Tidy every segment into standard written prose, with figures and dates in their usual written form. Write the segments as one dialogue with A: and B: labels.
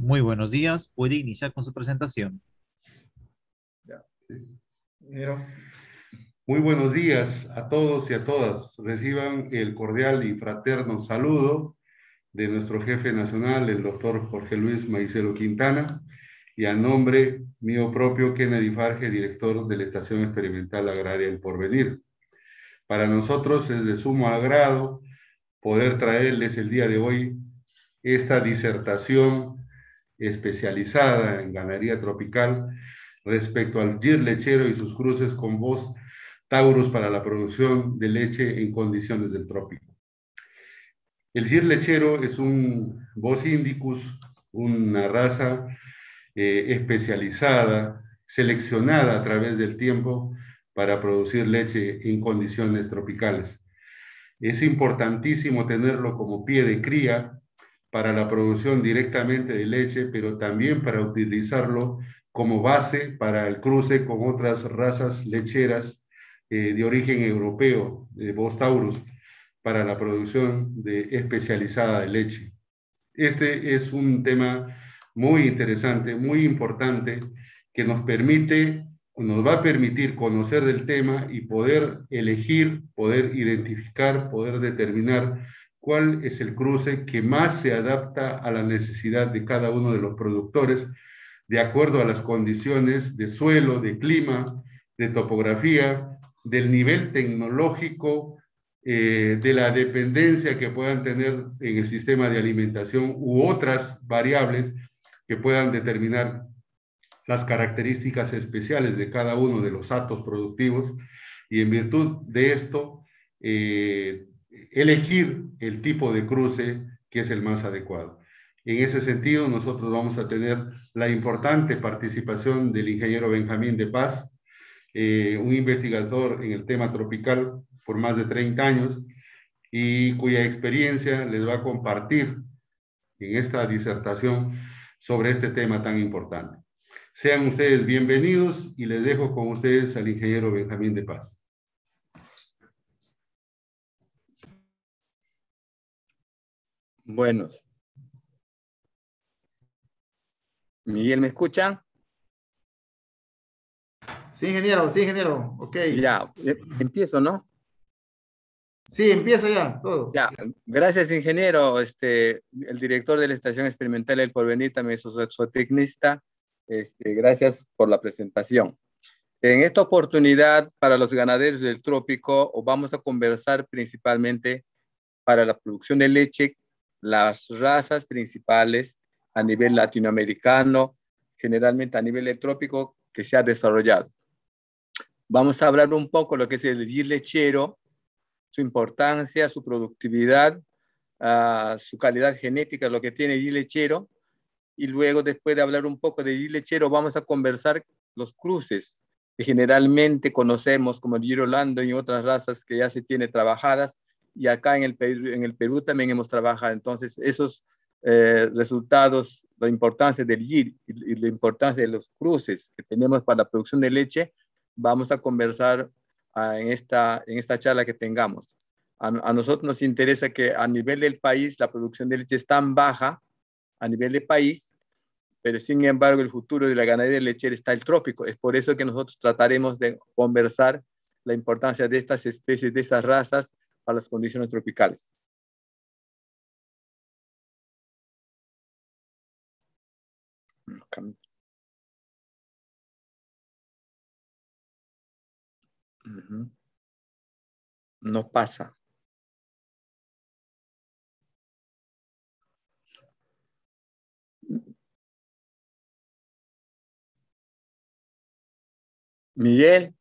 A: Muy buenos días. Puede iniciar con su presentación.
B: Ya, sí. Ingeniero. Muy buenos días a todos y a todas. Reciban el cordial y fraterno saludo de nuestro jefe nacional, el doctor Jorge Luis Maicelo Quintana, y a nombre mío propio, Kennedy Farge, director de la Estación Experimental Agraria El Porvenir. Para nosotros es de sumo agrado poder traerles el día de hoy esta disertación especializada en ganadería tropical respecto al gir lechero y sus cruces con Bos taurus para la producción de leche en condiciones del trópico. El gir lechero es un Bos indicus, una raza especializada, seleccionada a través del tiempo para producir leche en condiciones tropicales. Es importantísimo tenerlo como pie de cría para la producción directamente de leche, pero también para utilizarlo como base para el cruce con otras razas lecheras de origen europeo, de Bos taurus, para la producción especializada de leche. Este es un tema muy interesante, muy importante, que nos va a permitir conocer del tema y poder elegir, poder identificar, poder determinar cuál es el cruce que más se adapta a la necesidad de cada uno de los productores, de acuerdo a las condiciones de suelo, de clima, de topografía, del nivel tecnológico, de la dependencia que puedan tener en el sistema de alimentación u otras variables que puedan determinar las características especiales de cada uno de los actos productivos y en virtud de esto elegir el tipo de cruce que es el más adecuado. En ese sentido, nosotros vamos a tener la importante participación del ingeniero Benjamín de Paz, un investigador en el tema tropical por más de 30 años y cuya experiencia les va a compartir en esta disertación sobre este tema tan importante. Sean ustedes bienvenidos y les dejo con ustedes al ingeniero Benjamín de Paz.
C: Buenos. Miguel, ¿me escucha?
D: Sí, ingeniero, ok.
C: Ya, empiezo, ¿no?
D: Sí, empieza ya, todo.
C: Ya, gracias, ingeniero. El director de la Estación Experimental El Porvenir, también su zootecnista. Gracias por la presentación. En esta oportunidad, para los ganaderos del trópico, vamos a conversar principalmente para la producción de leche, las razas principales a nivel latinoamericano, generalmente a nivel del trópico, que se ha desarrollado. Vamos a hablar un poco de lo que es el gir lechero, su importancia, su productividad, su calidad genética, lo que tiene el gir lechero, y luego, después de hablar un poco de gir lechero, vamos a conversar los cruces que generalmente conocemos como el gir holando y otras razas que ya se tienen trabajadas, y acá en el Perú también hemos trabajado. Entonces, esos resultados, la importancia del gir y la importancia de los cruces que tenemos para la producción de leche, vamos a conversar en esta charla que tengamos. A nosotros nos interesa que a nivel del país la producción de leche es tan baja a nivel de país, pero sin embargo el futuro de la ganadería lechera está el trópico. Es por eso que nosotros trataremos de conversar la importancia de estas especies, de esas razas para las condiciones tropicales. No pasa. Miguel.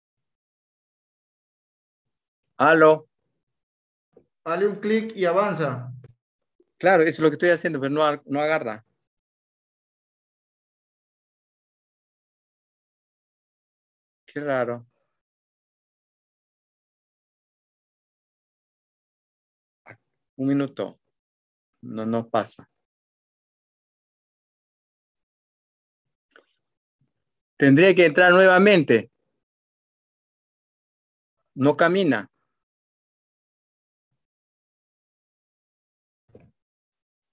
C: Aló.
D: Dale un clic y avanza.
C: Claro, eso es lo que estoy haciendo, pero no agarra. Qué raro. Un minuto. No pasa. Tendría que entrar nuevamente. No camina. 。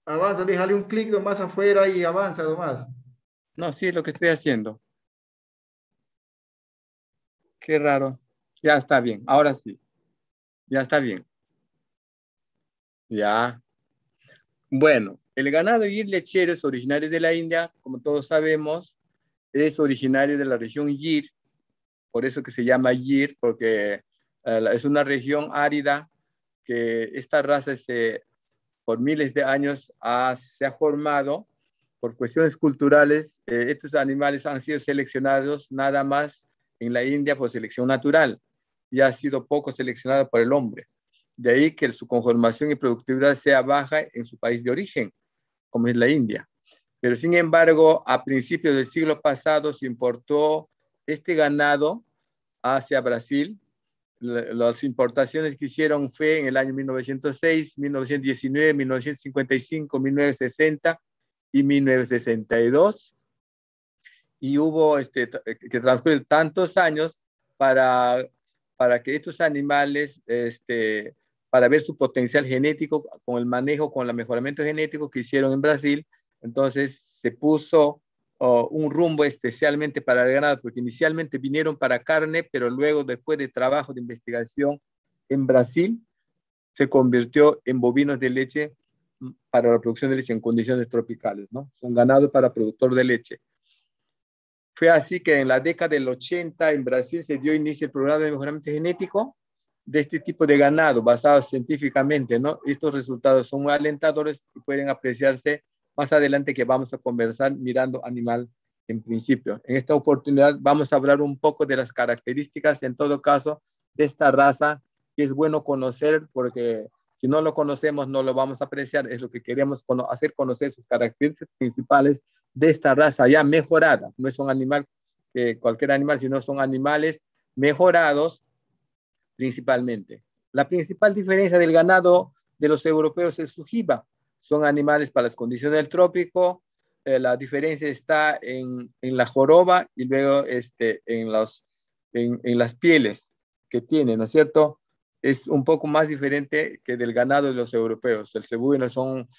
D: Avanza, déjale un clic nomás afuera y avanza nomás.
C: No, sí, lo que estoy haciendo. Qué raro. Ya está bien, ahora sí. Ya está bien. Ya. Bueno, el ganado gir lechero es originario de la India, como todos sabemos, es originario de la región Gir, por eso que se llama Gir, porque es una región árida que esta raza por miles de años se ha formado por cuestiones culturales. Estos animales han sido seleccionados nada más en la India por selección natural y ha sido poco seleccionado por el hombre. De ahí que su conformación y productividad sea baja en su país de origen, como es la India. Pero sin embargo, a principios del siglo pasado se importó este ganado hacia Brasil. Las importaciones que hicieron fue en el año 1906, 1919, 1955, 1960 y 1962. Y hubo que transcurrir tantos años para, para que estos animales, para ver su potencial genético con el manejo, con el mejoramiento genético que hicieron en Brasil. Entonces se puso un rumbo especialmente para el ganado, porque inicialmente vinieron para carne, pero luego, después de trabajo de investigación en Brasil, se convirtió en bovinos de leche para la producción de leche en condiciones tropicales, ¿no? Son ganados para productor de leche. Fue así que en la década del 80 en Brasil se dio inicio al programa de mejoramiento genético de este tipo de ganado, basado científicamente, ¿no? Estos resultados son muy alentadores y pueden apreciarse más adelante, que vamos a conversar mirando animal en principio. En esta oportunidad vamos a hablar un poco de las características, en todo caso, de esta raza, que es bueno conocer, porque si no lo conocemos no lo vamos a apreciar. Es lo que queremos hacer conocer, sus características principales de esta raza ya mejorada. No es un animal, cualquier animal, sino son animales mejorados principalmente. La principal diferencia del ganado de los europeos es su jiba. Son animales para las condiciones del trópico. La diferencia está en la joroba y luego en las pieles que tienen, ¿no es cierto? Es un poco más diferente que del ganado de los europeos. El cebuino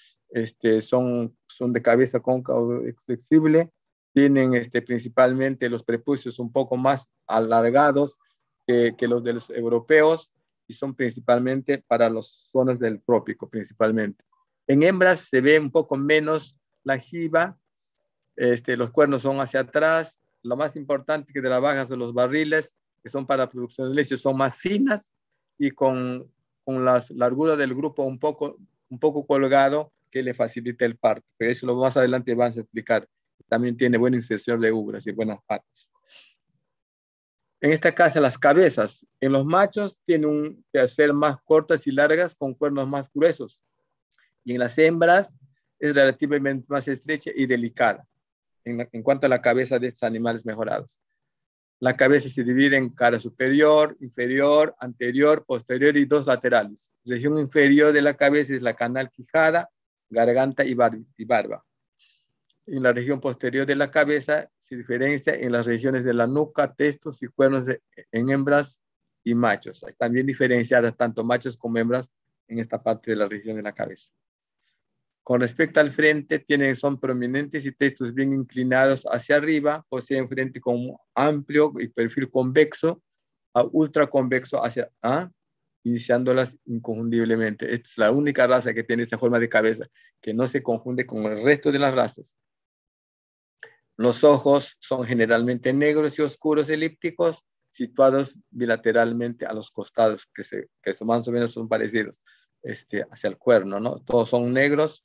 C: son de cabeza cóncava flexible, tienen principalmente los prepucios un poco más alargados que los de los europeos, y son principalmente para las zonas del trópico principalmente. En hembras se ve un poco menos la jiba, los cuernos son hacia atrás. Lo más importante que de la baja son los barriles, que son para producción de leche, son más finas y con la largura del grupo un poco colgado, que le facilita el parto. Pero eso lo más adelante vamos a explicar. También tiene buena inserción de ubras y buenas patas. En esta casa, las cabezas en los machos tienen que ser más cortas y largas, con cuernos más gruesos, y en las hembras es relativamente más estrecha y delicada en cuanto a la cabeza de estos animales mejorados. La cabeza se divide en cara superior, inferior, anterior, posterior y dos laterales. La región inferior de la cabeza es la canal quijada, garganta y barba. En la región posterior de la cabeza se diferencia en las regiones de la nuca, testos y cuernos en hembras y machos. Están bien diferenciadas tanto machos como hembras en esta parte de la región de la cabeza. Con respecto al frente, son prominentes y testos bien inclinados hacia arriba, poseen frente con un amplio y perfil convexo a ultra convexo iniciándolas inconfundiblemente. Esta es la única raza que tiene esta forma de cabeza, que no se confunde con el resto de las razas. Los ojos son generalmente negros y oscuros, elípticos, situados bilateralmente a los costados, que más o menos son parecidos hacia el cuerno, ¿no? Todos son negros.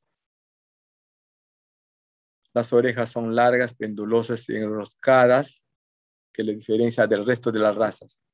C: Las orejas son largas, pendulosas y enroscadas, que le diferencia del resto de las razas.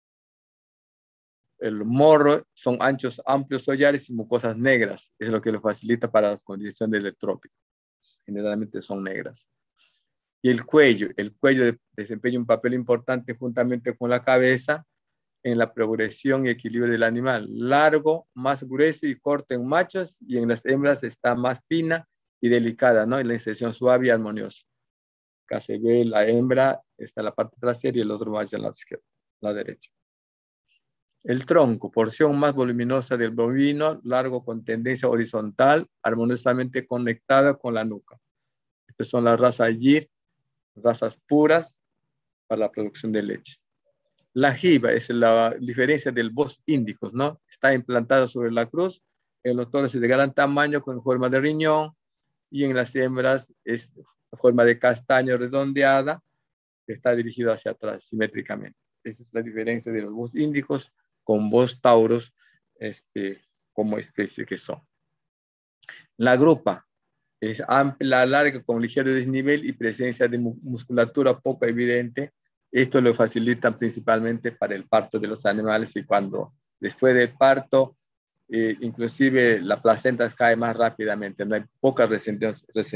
C: El morro son anchos, amplios collares y mucosas negras. Es lo que le facilita para las condiciones del trópico. Generalmente son negras. Y el cuello desempeña un papel importante juntamente con la cabeza en la progresión y equilibrio del animal. Largo, más grueso y corto en machos, y en las hembras está más fina y delicada, ¿no? En la inserción suave y armoniosa. Acá se ve la hembra, está en la parte trasera y el otro macho en la izquierda, la derecha. El tronco, porción más voluminosa del bovino, largo con tendencia horizontal, armoniosamente conectada con la nuca. Estas son las razas Gir, razas puras para la producción de leche. La jiba es la diferencia del Bos indicus, ¿no? Está implantada sobre la cruz, en los toros es de gran tamaño con forma de riñón y en las hembras es forma de castaño redondeada que está dirigido hacia atrás simétricamente. Esa es la diferencia de los Bos índicos con Bos tauros como especie que son. La grupa es amplia, larga, con ligero desnivel y presencia de musculatura poco evidente. Esto lo facilita principalmente para el parto de los animales y cuando después del parto, inclusive la placenta cae más rápidamente, no hay poca retención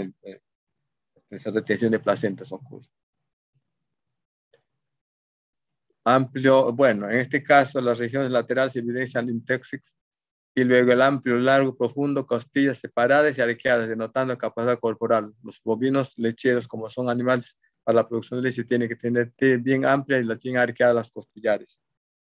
C: de placentas ocurre. Amplio, bueno, en este caso las regiones laterales evidencian intéxis y luego el amplio, largo, profundo, costillas separadas y arqueadas, denotando capacidad corporal. Los bovinos lecheros, como son animales para la producción de leche, tienen que tener bien amplias y las tienen arqueadas las costillares.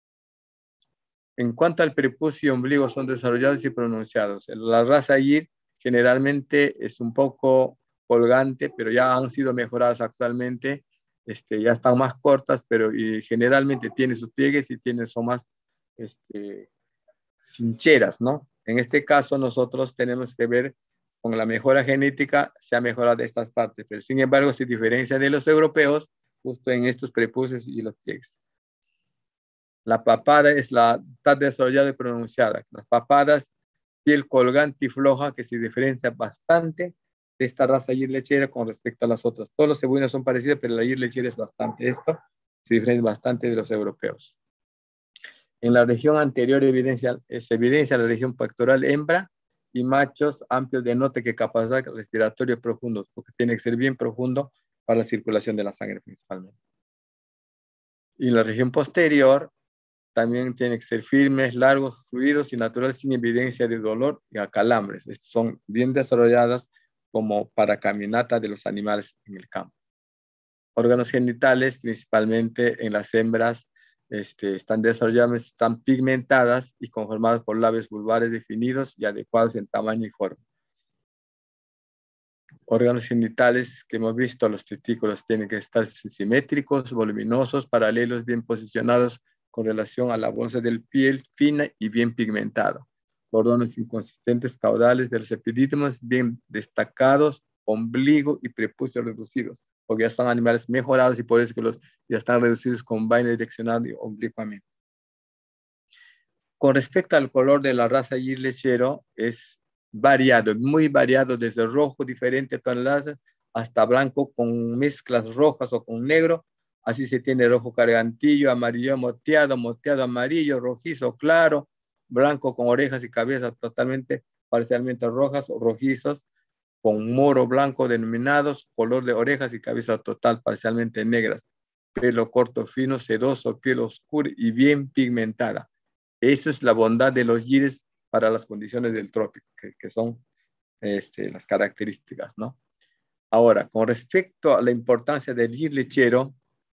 C: En cuanto al prepucio y ombligo, son desarrollados y pronunciados. La raza Gir generalmente es un poco colgante, pero ya han sido mejoradas actualmente. Ya están más cortas, pero generalmente tienen sus pliegues y son más cincheras, ¿no? En este caso nosotros tenemos que ver con la mejora genética, se ha mejorado estas partes, pero sin embargo se diferencia de los europeos justo en estos prepucios y los pliegues. La papada está desarrollada y pronunciada. Las papadas, piel colgante y floja, que se diferencia bastante de esta raza Gir lechera con respecto a las otras. Todos los cebuinos son parecidos, pero la Gir lechera es bastante esto, se diferencia bastante de los europeos. En la región anterior se evidencia la región pectoral hembra y machos amplios denota que capacidad respiratoria profunda, porque tiene que ser bien profundo para la circulación de la sangre principalmente. Y la región posterior también tiene que ser firmes, largos, fluidos y naturales sin evidencia de dolor y acalambres. Estas son bien desarrolladas como para caminata de los animales en el campo. Órganos genitales, principalmente en las hembras, están desarrolladas, están pigmentadas y conformadas por labios vulvares definidos y adecuados en tamaño y forma. Órganos genitales que hemos visto, los testículos tienen que estar simétricos, voluminosos, paralelos, bien posicionados con relación a la bolsa del piel, fina y bien pigmentada. Cordones inconsistentes caudales de los epidídimos bien destacados, ombligo y prepucio reducidos, porque ya están animales mejorados y por eso que ya están reducidos con vaina direccionada y oblicuamente. Con respecto al color de la raza Gir lechero, es variado, muy variado, desde rojo diferente tonalidades hasta blanco con mezclas rojas o con negro. Así se tiene rojo cargantillo, amarillo moteado, moteado amarillo, rojizo claro, blanco con orejas y cabezas totalmente, parcialmente rojas o rojizos, con moro blanco denominados, color de orejas y cabeza total, parcialmente negras, pelo corto, fino, sedoso, piel oscura y bien pigmentada. Eso es la bondad de los gires para las condiciones del trópico, que son las características, ¿no? Ahora, con respecto a la importancia del gir lechero,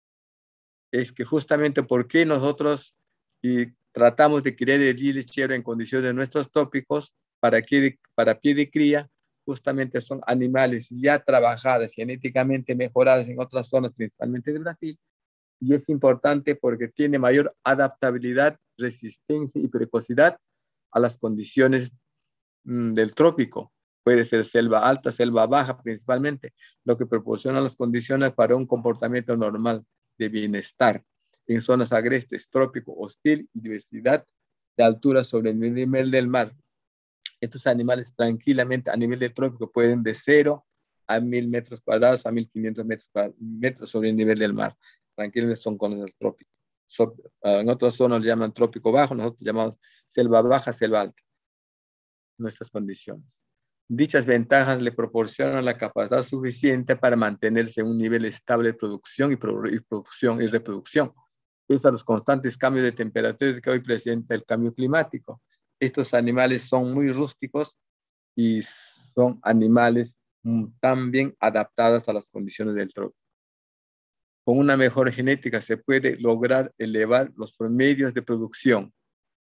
C: es que justamente por qué nosotros tratamos de criar el gir lechero en condiciones de nuestros tópicos para pie de cría, justamente son animales ya trabajadas, genéticamente mejoradas en otras zonas, principalmente de Brasil, y es importante porque tiene mayor adaptabilidad, resistencia y precocidad a las condiciones del trópico. Puede ser selva alta, selva baja principalmente, lo que proporciona las condiciones para un comportamiento normal de bienestar en zonas agrestes, trópico, hostil y diversidad de altura sobre el nivel del mar. Estos animales tranquilamente a nivel del trópico pueden de 0 a 1000 metros cuadrados a 1500 metros sobre el nivel del mar. Tranquilamente son con el trópico. En otras zonas lo llaman trópico bajo, nosotros llamamos selva baja, selva alta. Nuestras condiciones. Dichas ventajas le proporcionan la capacidad suficiente para mantenerse en un nivel estable de producción y reproducción, pese a los constantes cambios de temperatura que hoy presenta el cambio climático. Estos animales son muy rústicos y son animales también adaptados a las condiciones del trópico. Con una mejor genética se puede lograr elevar los promedios de producción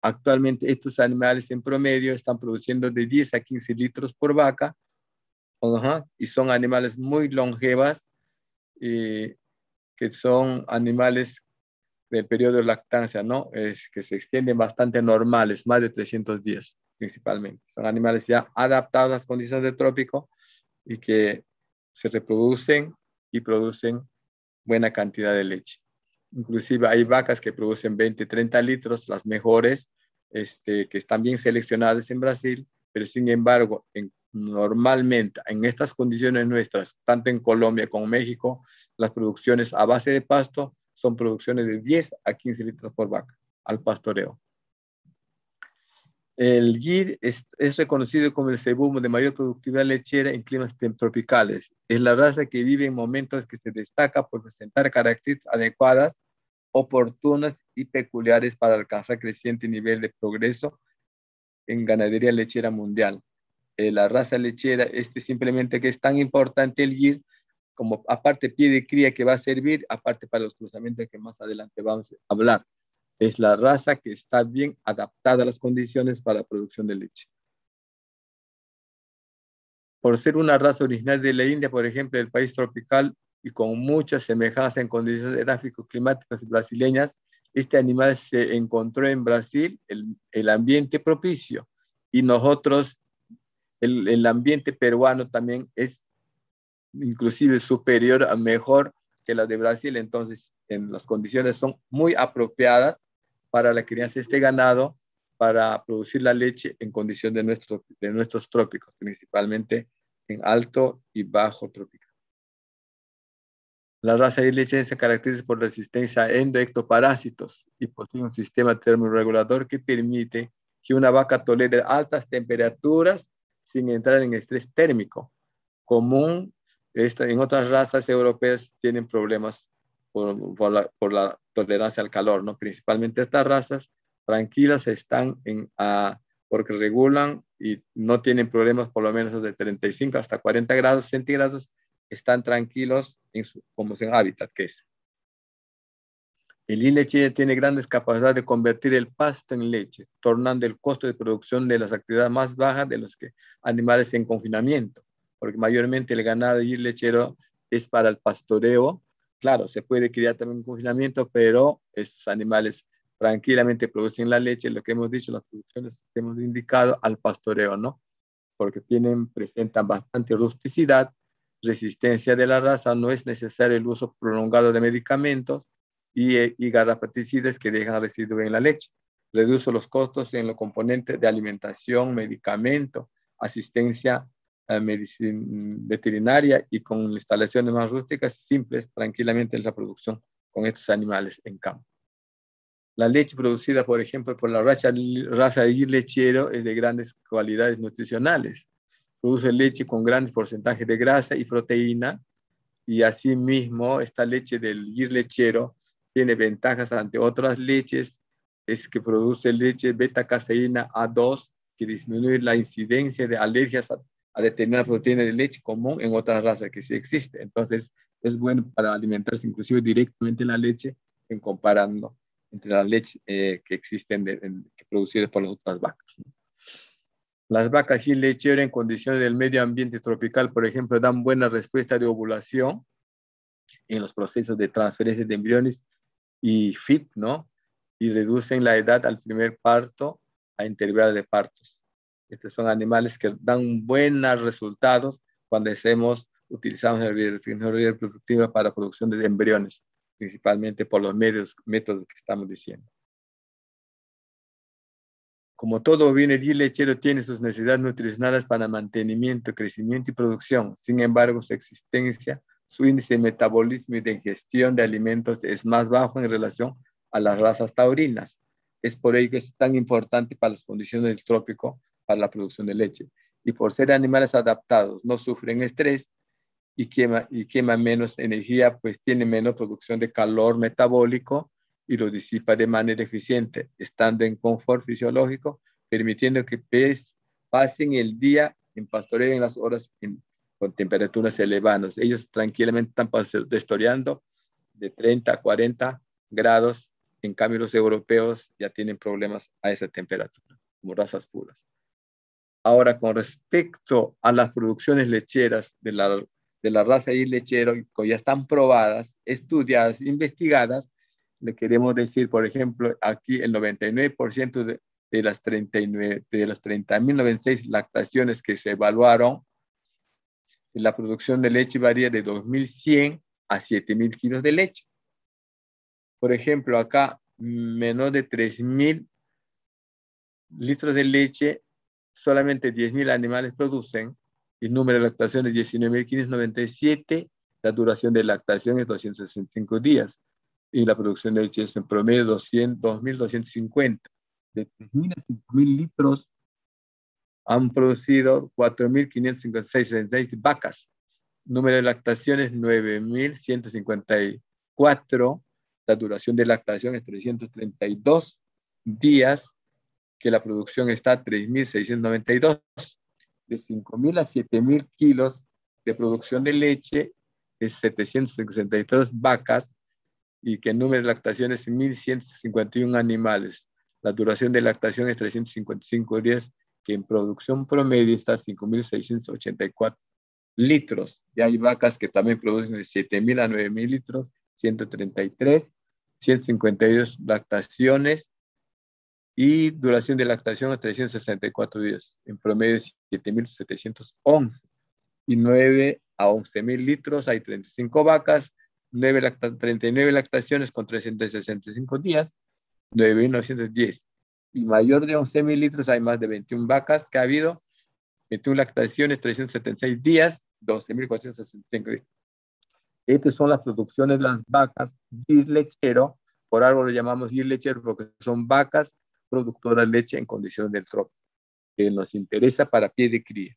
C: Actualmente estos animales en promedio están produciendo de 10 a 15 litros por vaca, y son animales muy longevas, que son animales del periodo de lactancia, ¿no? Es que se extienden bastante normales, más de 300 días principalmente. Son animales ya adaptados a las condiciones de trópico y que se reproducen y producen buena cantidad de leche. Inclusive hay vacas que producen 20, 30 litros, las mejores, que están bien seleccionadas en Brasil, pero sin embargo, normalmente en estas condiciones nuestras, tanto en Colombia como en México, las producciones a base de pasto son producciones de 10 a 15 litros por vaca al pastoreo. El gyr es reconocido como el cebumo de mayor productividad lechera en climas tropicales. Es la raza que vive en momentos que se destaca por presentar características adecuadas, oportunas y peculiares para alcanzar creciente nivel de progreso en ganadería lechera mundial. La raza lechera, simplemente que es tan importante el gyr, como aparte pie de cría que va a servir, aparte para los cruzamientos que más adelante vamos a hablar. Es la raza que está bien adaptada a las condiciones para la producción de leche. Por ser una raza original de la India, por ejemplo, el país tropical, y con muchas semejanzas en condiciones edáfico-climáticas brasileñas, este animal se encontró en Brasil el ambiente propicio. Y nosotros, el ambiente peruano también es inclusive superior a mejor que la de Brasil. Entonces, en las condiciones son muy apropiadas para la crianza de este ganado, para producir la leche en condición de nuestros trópicos, principalmente en alto y bajo tropical. La raza de leche se caracteriza por resistencia a endoectoparásitos y posee un sistema termorregulador que permite que una vaca tolere altas temperaturas sin entrar en estrés térmico. Común, en otras razas europeas tienen problemas por la tolerancia al calor, ¿no? Principalmente estas razas tranquilas están porque regulan y no tienen problemas por lo menos de 35 hasta 40 grados centígrados, están tranquilos como en hábitat que es. El gyr lechero tiene grandes capacidades de convertir el pasto en leche, tornando el costo de producción de las actividades más bajas de los animales en confinamiento, porque mayormente el ganado gyr lechero es para el pastoreo. Claro, se puede criar también en confinamiento, pero estos animales tranquilamente producen la leche, lo que hemos dicho, las producciones que hemos indicado, al pastoreo, ¿no? Porque presentan bastante rusticidad, resistencia de la raza, no es necesario el uso prolongado de medicamentos y garrapaticidas que dejan residuos en la leche. Reduce los costos en los componentes de alimentación, medicamento, asistencia veterinaria, y con instalaciones más rústicas, simples, tranquilamente en la producción con estos animales en campo. La leche producida, por ejemplo, por la raza de gyr lechero es de grandes cualidades nutricionales. Produce leche con grandes porcentajes de grasa y proteína, y asimismo esta leche del gyr lechero tiene ventajas ante otras leches, es que produce leche beta-caseína A2, que disminuye la incidencia de alergias a determinadas proteínas de leche común en otras razas que sí existe. Entonces es bueno para alimentarse inclusive directamente la leche, en comparando entre las leches que existen que producidas por las otras vacas, ¿no? Las vacas gyr lechero en condiciones del medio ambiente tropical, por ejemplo, dan buena respuesta de ovulación en los procesos de transferencia de embriones y FIT, ¿no? Y reducen la edad al primer parto a intervalos de partos. Estos son animales que dan buenos resultados cuando utilizamos la biotecnología reproductiva para producción de embriones, principalmente por los métodos que estamos diciendo. Como todo bovino, el gyr lechero tiene sus necesidades nutricionales para mantenimiento, crecimiento y producción. Sin embargo, su existencia, su índice de metabolismo y de ingestión de alimentos es más bajo en relación a las razas taurinas. Es por ello que es tan importante para las condiciones del trópico para la producción de leche. Y por ser animales adaptados, no sufren estrés y queman menos energía, pues tiene menos producción de calor metabólico y lo disipa de manera eficiente, estando en confort fisiológico, permitiendo que pasen el día en pastoreo en las horas con temperaturas elevadas. Ellos tranquilamente están pastoreando de 30 a 40 grados En cambio, los europeos ya tienen problemas a esa temperatura, como razas puras. Ahora, con respecto a las producciones lecheras de la raza de lechero, que ya están probadas, estudiadas, investigadas, le queremos decir, por ejemplo, aquí el 99% de las 30.096 lactaciones que se evaluaron, la producción de leche varía de 2.100 a 7.000 kilos de leche. Por ejemplo, acá menos de 3.000 litros de leche, solamente 10.000 animales producen, el número de lactación es 19.597, la duración de lactación es 265 días, y la producción de leche es en promedio 2.250. De 3.000 a 5.000 litros han producido 4.556 vacas. Número de lactaciones 9.154. La duración de lactación es 332 días, que la producción está a 3.692. De 5.000 a 7.000 kilos de producción de leche es 763 vacas, y que el número de lactaciones es 1.151 animales. La duración de lactación es 355 días, que en producción promedio está a 5.684 litros. Y hay vacas que también producen de 7.000 a 9.000 litros, 133, 152 lactaciones, y duración de lactación a 364 días, en promedio 7.711, y 9 a 11.000 litros, hay 35 vacas, 39 lactaciones con 365 días, 9.910, y mayor de 11.000 litros hay más de 21 vacas que ha habido, 21 lactaciones, 376 días, 12.465 litros. Estas son las producciones de las vacas gis lechero, por algo lo llamamos gis lechero, porque son vacas productoras de leche en condiciones del trópico, que nos interesa para pie de cría.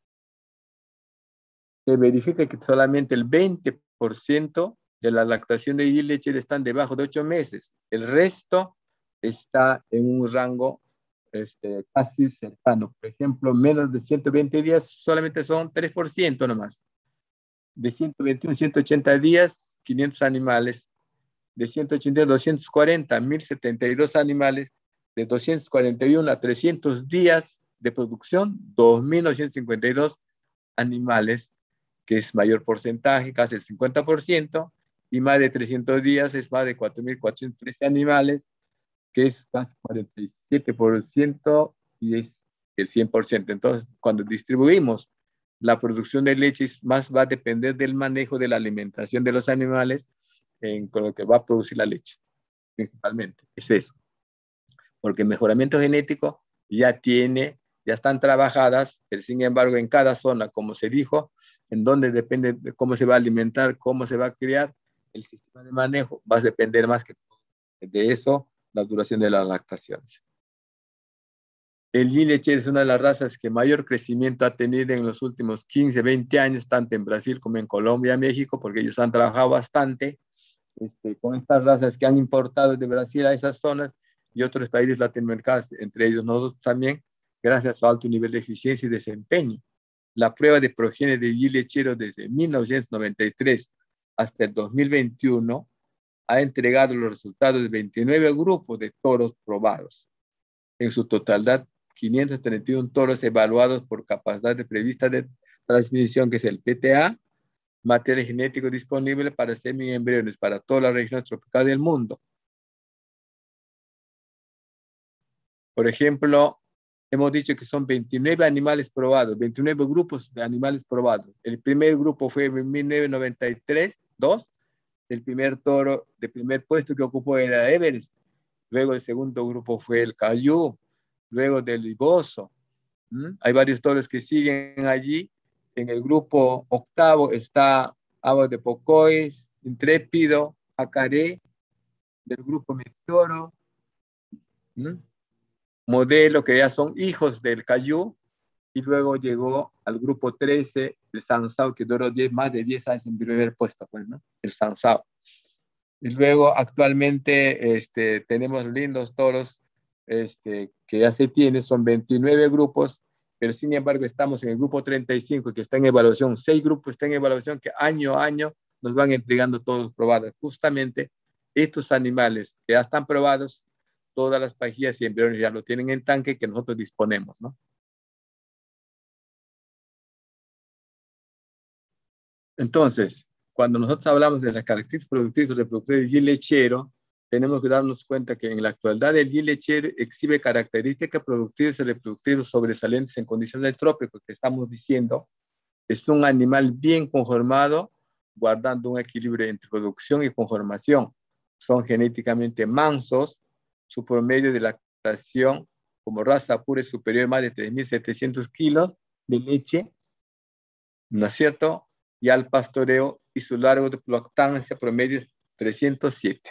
C: Se verifica que solamente el 20% de la lactación de gis lechero están debajo de 8 meses. El resto está en un rango casi cercano. Por ejemplo, menos de 120 días solamente son 3% nomás. De 121 a 180 días, 500 animales. De 180 a 240, 1.072 animales. De 241 a 300 días de producción, 2.952 animales, que es mayor porcentaje, casi el 50%, y más de 300 días es más de 4.413 animales, que es casi 47%, y es el 100%. Entonces, cuando distribuimos la producción de leche, más va a depender del manejo de la alimentación de los animales con lo que va a producir la leche, principalmente. Es eso. Porque el mejoramiento genético ya están trabajadas, pero sin embargo en cada zona, como se dijo, en donde depende de cómo se va a alimentar, cómo se va a criar, el sistema de manejo va a depender más que de eso, la duración de las lactaciones. El gis lechero es una de las razas que mayor crecimiento ha tenido en los últimos 15, 20 años, tanto en Brasil como en Colombia, México, porque ellos han trabajado bastante con estas razas que han importado de Brasil a esas zonas y otros países latinoamericanos, entre ellos nosotros también, gracias a su alto nivel de eficiencia y desempeño. La prueba de progenie de gis lechero desde 1993 hasta el 2021 ha entregado los resultados de 29 grupos de toros probados. En su totalidad, 531 toros evaluados por capacidad de prevista de transmisión, que es el PTA, material genético disponible para semi-embriones para todas las regiones tropicales del mundo. Por ejemplo, hemos dicho que son 29 animales probados, 29 grupos de animales probados. El primer grupo fue en 1993, el primer toro de primer puesto que ocupó era Everest. Luego el segundo grupo fue el Cayú, luego del Ibozo. Hay varios toros que siguen allí. En el grupo octavo está Aguas de Pocois, Intrépido, Acaré, del grupo Meteoro, Modelo, que ya son hijos del Cayú, y luego llegó al grupo 13, el Sansao, que duró más de 10 años en primer puesto, pues, ¿no? El Sansao. Y luego actualmente tenemos lindos toros que ya se tienen, son 29 grupos, pero sin embargo estamos en el grupo 35, que está en evaluación. 6 grupos están en evaluación, que año a año nos van entregando todos probados. Justamente estos animales que ya están probados, todas las pajillas y embriones ya lo tienen en tanque que nosotros disponemos, ¿no? Entonces, cuando nosotros hablamos de las características productivas y reproductivas del guil lechero, tenemos que darnos cuenta que en la actualidad el guil lechero exhibe características productivas y reproductivas sobresalientes en condiciones del trópico, que estamos diciendo, es un animal bien conformado, guardando un equilibrio entre producción y conformación. Son genéticamente mansos, su promedio de lactación como raza pura es superior a más de 3.700 kilos de leche, ¿no es cierto? Y al pastoreo, y su largo de lactancia promedio es 307.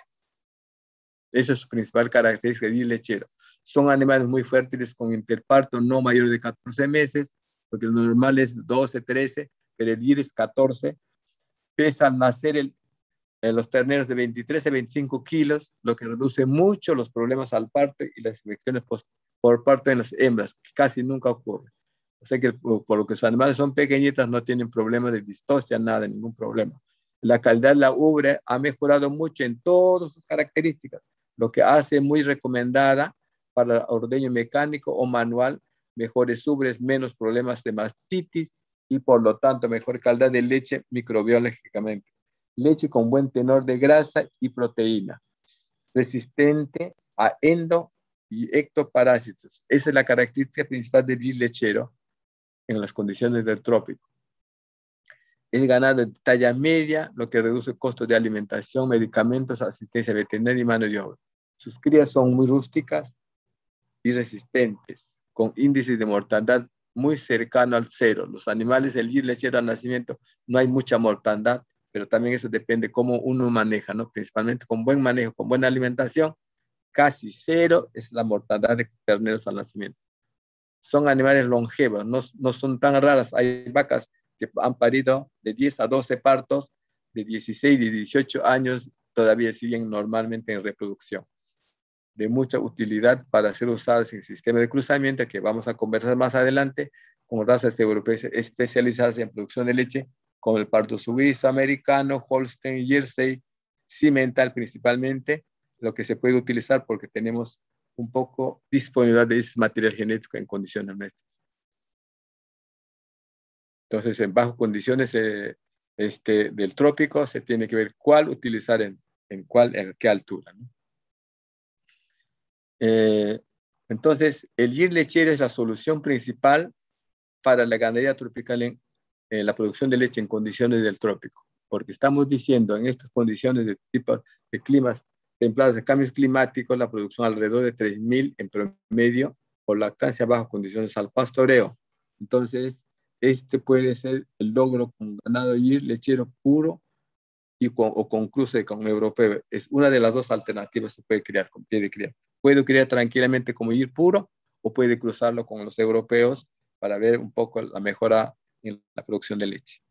C: Esa es su principal característica de lechero. Son animales muy fértiles con interparto no mayor de 14 meses, porque lo normal es 12, 13, pero el es 14. Pesa al nacer en los terneros de 23 a 25 kilos, lo que reduce mucho los problemas al parto y las infecciones por parto en las hembras, que casi nunca ocurre. O sea que por lo que los animales son pequeñitas, no tienen problemas de distosia, nada, ningún problema. La calidad de la ubre ha mejorado mucho en todas sus características, lo que hace muy recomendada para ordeño mecánico o manual, mejores ubres, menos problemas de mastitis y por lo tanto mejor calidad de leche microbiológicamente. Leche con buen tenor de grasa y proteína, resistente a endo y ectoparásitos. Esa es la característica principal del guil lechero en las condiciones del trópico. Es ganado de talla media, lo que reduce costos de alimentación, medicamentos, asistencia veterinaria y mano de obra. Sus crías son muy rústicas y resistentes, con índices de mortandad muy cercano al cero. Los animales del guil lechero al nacimiento no hay mucha mortandad, pero también eso depende cómo uno maneja, ¿no? Principalmente con buen manejo, con buena alimentación, casi cero es la mortandad de terneros al nacimiento. Son animales longevos, no son tan raras. Hay vacas que han parido de 10 a 12 partos, de 16 y 18 años, todavía siguen normalmente en reproducción. De mucha utilidad para ser usadas en sistemas de cruzamiento, que vamos a conversar más adelante, con razas europeas especializadas en producción de leche, como el parto suizo, americano, Holstein, Jersey, cimental principalmente, lo que se puede utilizar porque tenemos un poco disponibilidad de ese material genético en condiciones nuestras. Entonces, en bajo condiciones del trópico, se tiene que ver cuál utilizar en qué altura, ¿no? Entonces, el guil lechero es la solución principal para la ganadería tropical en la producción de leche en condiciones del trópico, porque estamos diciendo en estas condiciones de tipo de climas templados, de cambios climáticos, la producción alrededor de 3.000 en promedio por lactancia bajo condiciones al pastoreo. Entonces, este puede ser el logro con ganado guil lechero puro o con cruce con europeo. Es una de las dos alternativas que se puede criar con pie de cría. Puede criar tranquilamente como guil puro o puede cruzarlo con los europeos para ver un poco la mejora en la producción de leche.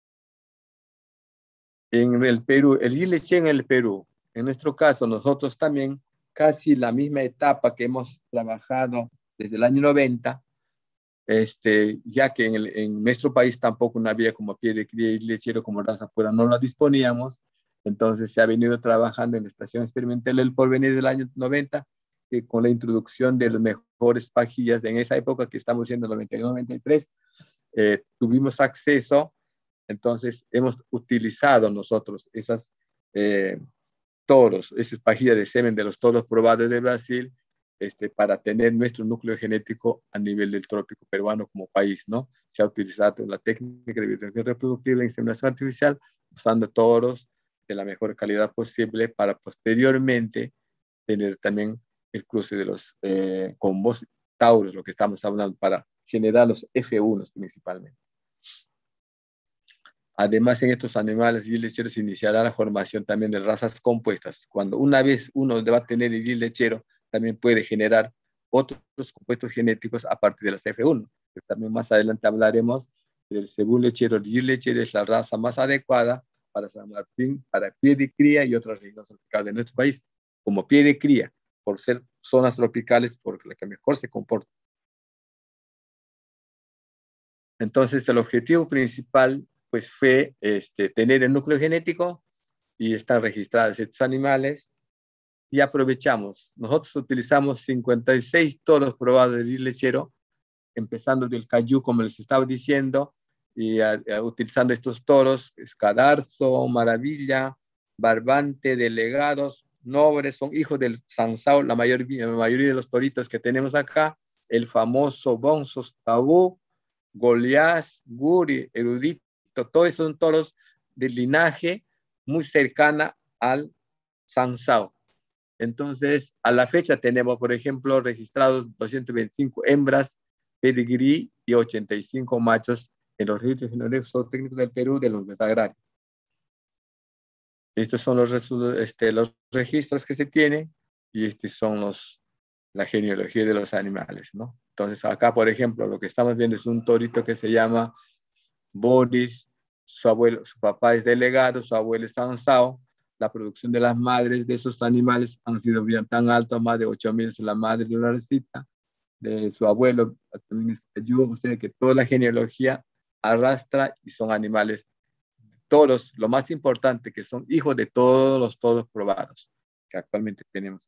C: En el Perú, el guil lechero en el Perú, en nuestro caso, nosotros también, casi la misma etapa que hemos trabajado desde el año 90, ya que en nuestro país tampoco no había como pie de cría y lechero como raza pura, no lo disponíamos, entonces se ha venido trabajando en la Estación Experimental El Porvenir del año 90, con la introducción de las mejores pajillas en esa época que estamos viendo, 91-93, tuvimos acceso, entonces hemos utilizado nosotros esas toros, esas pajillas de semen de los toros probados de Brasil, para tener nuestro núcleo genético a nivel del trópico peruano como país, ¿no? Se ha utilizado la técnica de vitalización reproductiva, la inseminación artificial, usando toros de la mejor calidad posible para posteriormente tener también el cruce de los combos tauros, lo que estamos hablando, para generar los F1 principalmente. Además, en estos animales guil lechero se iniciará la formación también de razas compuestas. Cuando una vez uno va a tener el guil lechero, también puede generar otros compuestos genéticos a partir de las F1. Que también más adelante hablaremos del cebú lechero. El guil lechero es la raza más adecuada para San Martín, para pie de cría y otras regiones tropicales de nuestro país, como pie de cría, por ser zonas tropicales, por la que mejor se comporta. Entonces, el objetivo principal pues fue tener el núcleo genético y están registrados estos animales. Y aprovechamos. Nosotros utilizamos 56 toros probados de lechero, empezando del Cayú, como les estaba diciendo, y utilizando estos toros, Escadarzo, Maravilla, Barbante, Delegados, Nobles, son hijos del Sansao, la mayoría de los toritos que tenemos acá, el famoso Bonzos, Tabú, Goliás, Guri, Erudito, todos esos son toros de linaje muy cercana al Sansao. Entonces, a la fecha tenemos, por ejemplo, registrados 225 hembras, pedigrí y 85 machos en los registros genéticos técnicos del Perú de los agrarios. Estos son los registros que se tienen y estos son la genealogía de los animales, ¿no? Entonces, acá, por ejemplo, lo que estamos viendo es un torito que se llama Boris, su papá es delegado, su abuelo es Sansao. La producción de las madres de esos animales han sido bien tan altos, más de 8.000 la madre de una recita, de su abuelo, también o sea que toda la genealogía arrastra y son animales, todos, lo más importante, que son hijos de todos los toros probados que actualmente tenemos.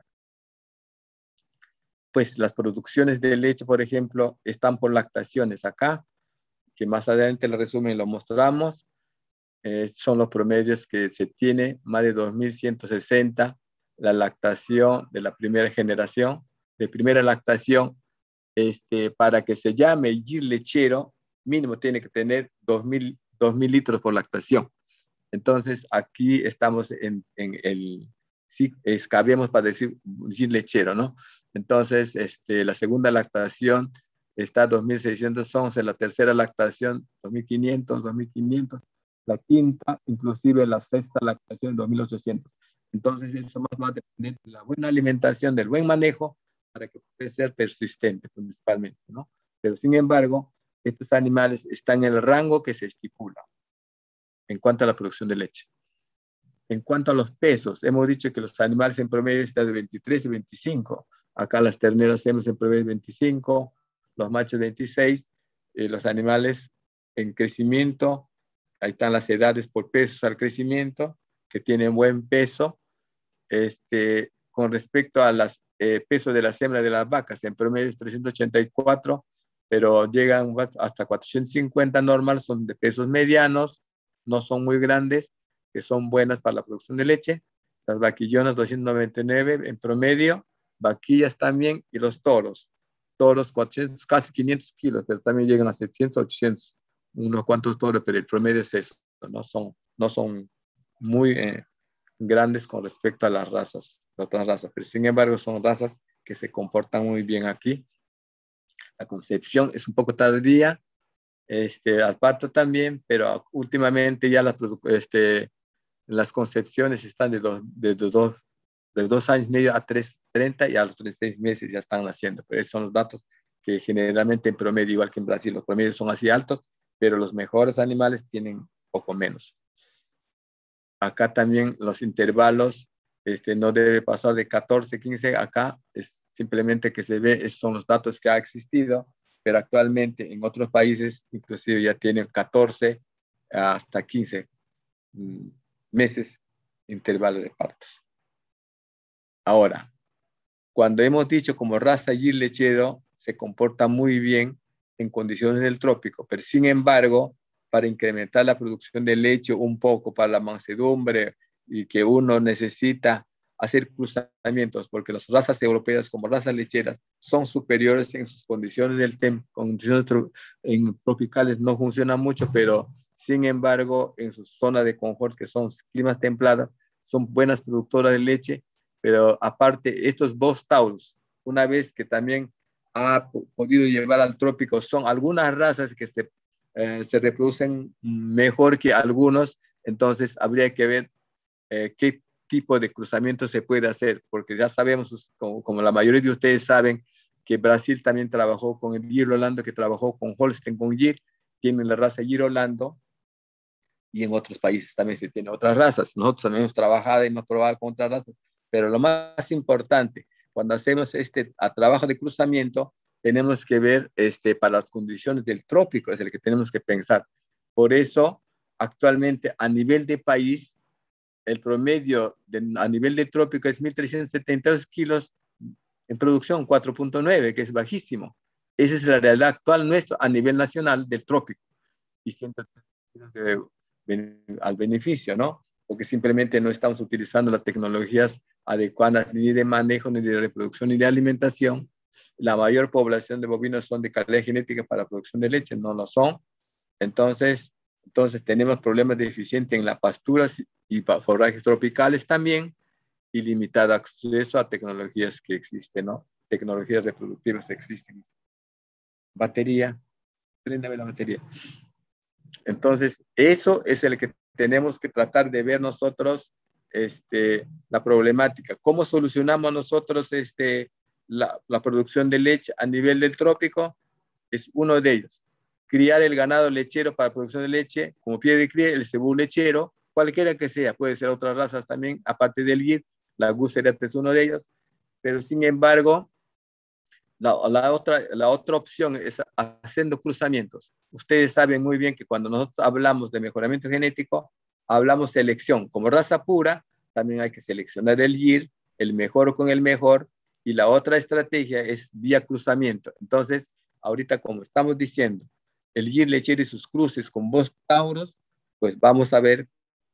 C: Pues las producciones de leche, por ejemplo, están por lactaciones acá, que más adelante el resumen lo mostramos. Son los promedios que se tiene, más de 2.160, la lactación de la primera generación, de primera lactación, para que se llame gir lechero, mínimo tiene que tener 2.000 litros por lactación. Entonces, aquí estamos en el, sí, cabemos para decir gir lechero, ¿no? Entonces, la segunda lactación está 2.611, la tercera lactación 2.500, 2.500, la quinta, inclusive la sexta lactación 2.800. Entonces, eso más va a depender de la buena alimentación, del buen manejo, para que pueda ser persistente principalmente, ¿no? Pero sin embargo, estos animales están en el rango que se estipula en cuanto a la producción de leche. En cuanto a los pesos, hemos dicho que los animales en promedio están de 23 y 25. Acá las terneras hemos en promedio 25, los machos 26, los animales en crecimiento, ahí están las edades por pesos al crecimiento, que tienen buen peso. Con respecto a los pesos de las hembras de las vacas, en promedio es 384, pero llegan hasta 450 normal, son de pesos medianos, no son muy grandes, que son buenas para la producción de leche. Las vaquillonas 299 en promedio, vaquillas también, y los toros. Toros 400, casi 500 kilos, pero también llegan a 700, 800, unos cuantos toros, pero el promedio es eso, no son muy grandes con respecto a las otras razas, pero sin embargo son razas que se comportan muy bien aquí. La concepción es un poco tardía, al parto también, pero últimamente ya las concepciones están de 2 años y medio a 3,30 y a los 36 meses ya están naciendo. Pero esos son los datos que generalmente en promedio, igual que en Brasil, los promedios son así altos, pero los mejores animales tienen poco menos. Acá también los intervalos no debe pasar de 14, 15. Acá es simplemente que se ve, esos son los datos que ha existido, pero actualmente en otros países inclusive ya tienen 14 hasta 15 meses intervalo de partos. Ahora, cuando hemos dicho como raza gir lechero se comporta muy bien en condiciones del trópico, pero sin embargo, para incrementar la producción de leche un poco, para la mansedumbre y que uno necesita hacer cruzamientos, porque las razas europeas como razas lecheras son superiores en sus condiciones condiciones tropicales no funcionan mucho, pero sin embargo en su zona de confort, que son climas templados, son buenas productoras de leche, pero aparte estos Bos Taurus, una vez que también ha podido llevar al trópico, son algunas razas que se reproducen mejor que algunos, entonces habría que ver qué tipo de cruzamiento se puede hacer, porque ya sabemos, como la mayoría de ustedes saben, que Brasil también trabajó con el Gir Holando, que trabajó con Holstein, con Gir, tienen la raza Gir Holando, y en otros países también se tienen otras razas. Nosotros también hemos trabajado y hemos probado con otras razas, pero lo más importante, cuando hacemos trabajo de cruzamiento, tenemos que ver para las condiciones del trópico, es el que tenemos que pensar. Por eso, actualmente, a nivel de país, el promedio a nivel del trópico es 1.372 kilos, en producción 4.9, que es bajísimo. Esa es la realidad actual nuestra a nivel nacional del trópico. Y 130 kilos al beneficio, ¿no? Porque simplemente no estamos utilizando las tecnologías adecuadas ni de manejo, ni de reproducción, ni de alimentación. La mayor población de bovinos son de calidad genética para la producción de leche, no lo son. Entonces tenemos problemas de eficiencia en las pasturas y forrajes tropicales también, y limitado acceso a tecnologías que existen, ¿no? Tecnologías reproductivas existen. Batería, préndame la batería. Entonces, eso es el que tenemos que tratar de ver nosotros, la problemática. ¿Cómo solucionamos nosotros la producción de leche a nivel del trópico? Es uno de ellos. Criar el ganado lechero para producción de leche, como pie de cría, el cebú lechero, cualquiera que sea, puede ser otras razas también, aparte del GIR, la Guseriat es uno de ellos, pero sin embargo, la otra opción es haciendo cruzamientos. Ustedes saben muy bien que cuando nosotros hablamos de mejoramiento genético, hablamos selección. Como raza pura, también hay que seleccionar el GIR, el mejor con el mejor, y la otra estrategia es vía cruzamiento. Entonces, ahorita como estamos diciendo, el GIR lechero y sus cruces con Bos Tauros, pues vamos a ver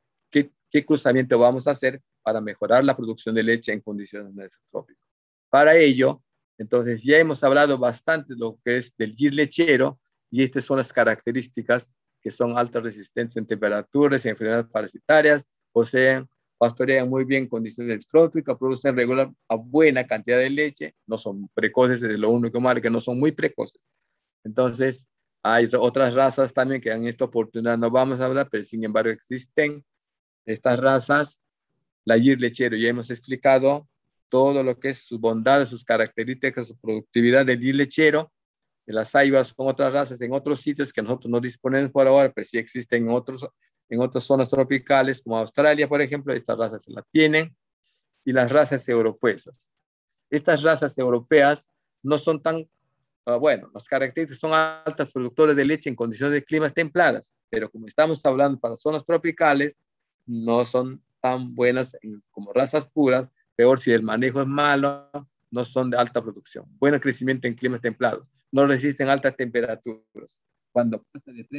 C: qué cruzamiento vamos a hacer para mejorar la producción de leche en condiciones mesotrópicas. Para ello, entonces ya hemos hablado bastante de lo que es del GIR lechero, y estas son las características que son alta resistencia en temperaturas, en enfermedades parasitarias, poseen, pastorean muy bien en condiciones del trópico, producen regular a buena cantidad de leche, no son precoces, es lo único malo, que no son muy precoces. Entonces, hay otras razas también que en esta oportunidad no vamos a hablar, pero sin embargo existen estas razas. La GIR lechero, ya hemos explicado todo lo que es sus bondades, sus características, su productividad del GIR lechero. Las saivas son otras razas en otros sitios que nosotros no disponemos por ahora, pero sí existen en otras zonas tropicales, como Australia, por ejemplo, estas razas se las tienen. Y las razas europeas. Estas razas europeas no son tan, bueno, las características son altas productores de leche en condiciones de climas templadas, pero como estamos hablando para zonas tropicales, no son tan buenas como razas puras, peor si el manejo es malo, no son de alta producción. Buen crecimiento en climas templados, no resisten altas temperaturas. Cuando pasa de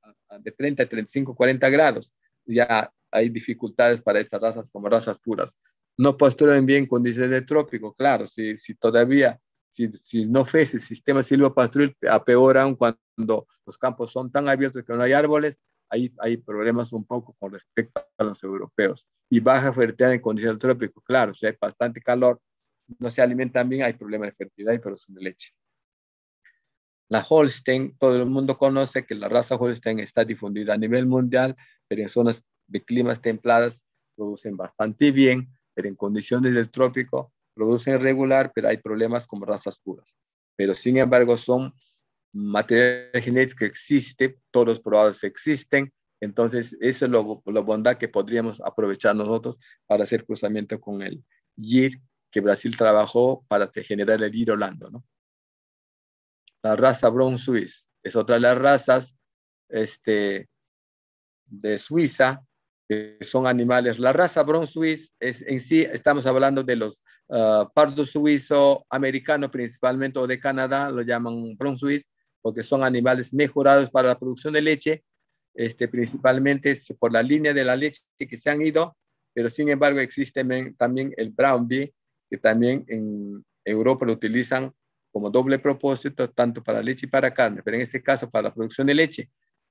C: 30 a 35, 40 grados, ya hay dificultades para estas razas como razas puras. No pasturan bien en condiciones de trópico, claro, si todavía, si no fuese el sistema silvopastoril, a peor aún cuando los campos son tan abiertos que no hay árboles, hay problemas un poco con respecto a los europeos. Y baja fertilidad en condiciones de trópico, claro, si hay bastante calor, no se alimentan bien, hay problemas de fertilidad y producción de leche. La Holstein, todo el mundo conoce que la raza Holstein está difundida a nivel mundial, pero en zonas de climas templadas producen bastante bien, pero en condiciones del trópico producen regular, pero hay problemas como razas puras. Pero sin embargo son material genético que existe, todos los probados existen, entonces eso es la bondad que podríamos aprovechar nosotros para hacer cruzamiento con el GIR que Brasil trabajó para generar el GIR Holando, ¿no? La raza Brown Swiss es otra de las razas de Suiza, que son animales. La raza Brown Swiss es en sí, estamos hablando de los pardo suizo americanos principalmente, o de Canadá, lo llaman Brown Swiss, porque son animales mejorados para la producción de leche, principalmente por la línea de la leche que se han ido, pero sin embargo existe también el Brown Bee, que también en Europa lo utilizan como doble propósito, tanto para leche y para carne, pero en este caso para la producción de leche.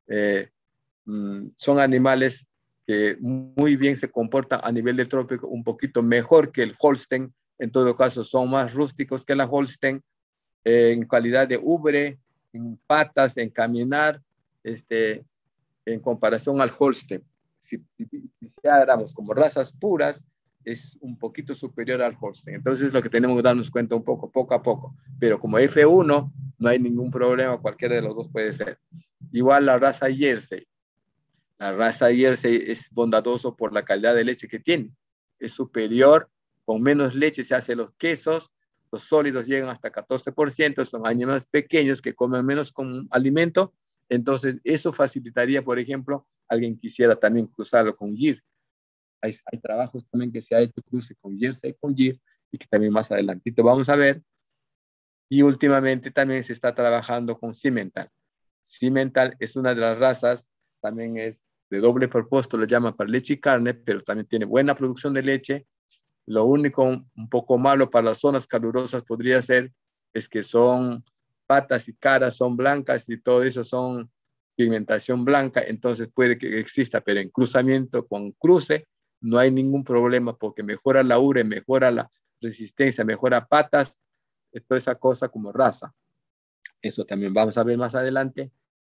C: Son animales que muy bien se comportan a nivel del trópico, un poquito mejor que el Holstein, en todo caso son más rústicos que la Holstein, en calidad de ubre, en patas, en caminar, en comparación al Holstein. Si éramos como razas puras, es un poquito superior al Holstein. Entonces, lo que tenemos que darnos cuenta un poco a poco. Pero como F1, no hay ningún problema, cualquiera de los dos puede ser. Igual la raza Jersey. La raza Jersey es bondadoso por la calidad de leche que tiene. Es superior, con menos leche se hacen los quesos, los sólidos llegan hasta 14%, son animales pequeños que comen menos con alimento. Entonces, eso facilitaría, por ejemplo, alguien quisiera también cruzarlo con GIR. Hay trabajos también que se ha hecho cruce con Jersey con Gir y que también más adelantito vamos a ver. Y últimamente también se está trabajando con Cimental. Cimental es una de las razas, también es de doble propósito, lo llaman para leche y carne, pero también tiene buena producción de leche. Lo único un poco malo para las zonas calurosas podría ser es que son patas y caras son blancas y todo eso son pigmentación blanca, entonces puede que exista, pero en cruzamiento con cruce no hay ningún problema porque mejora la ure, mejora la resistencia, mejora patas, toda esa cosa como raza. Eso también vamos a ver más adelante.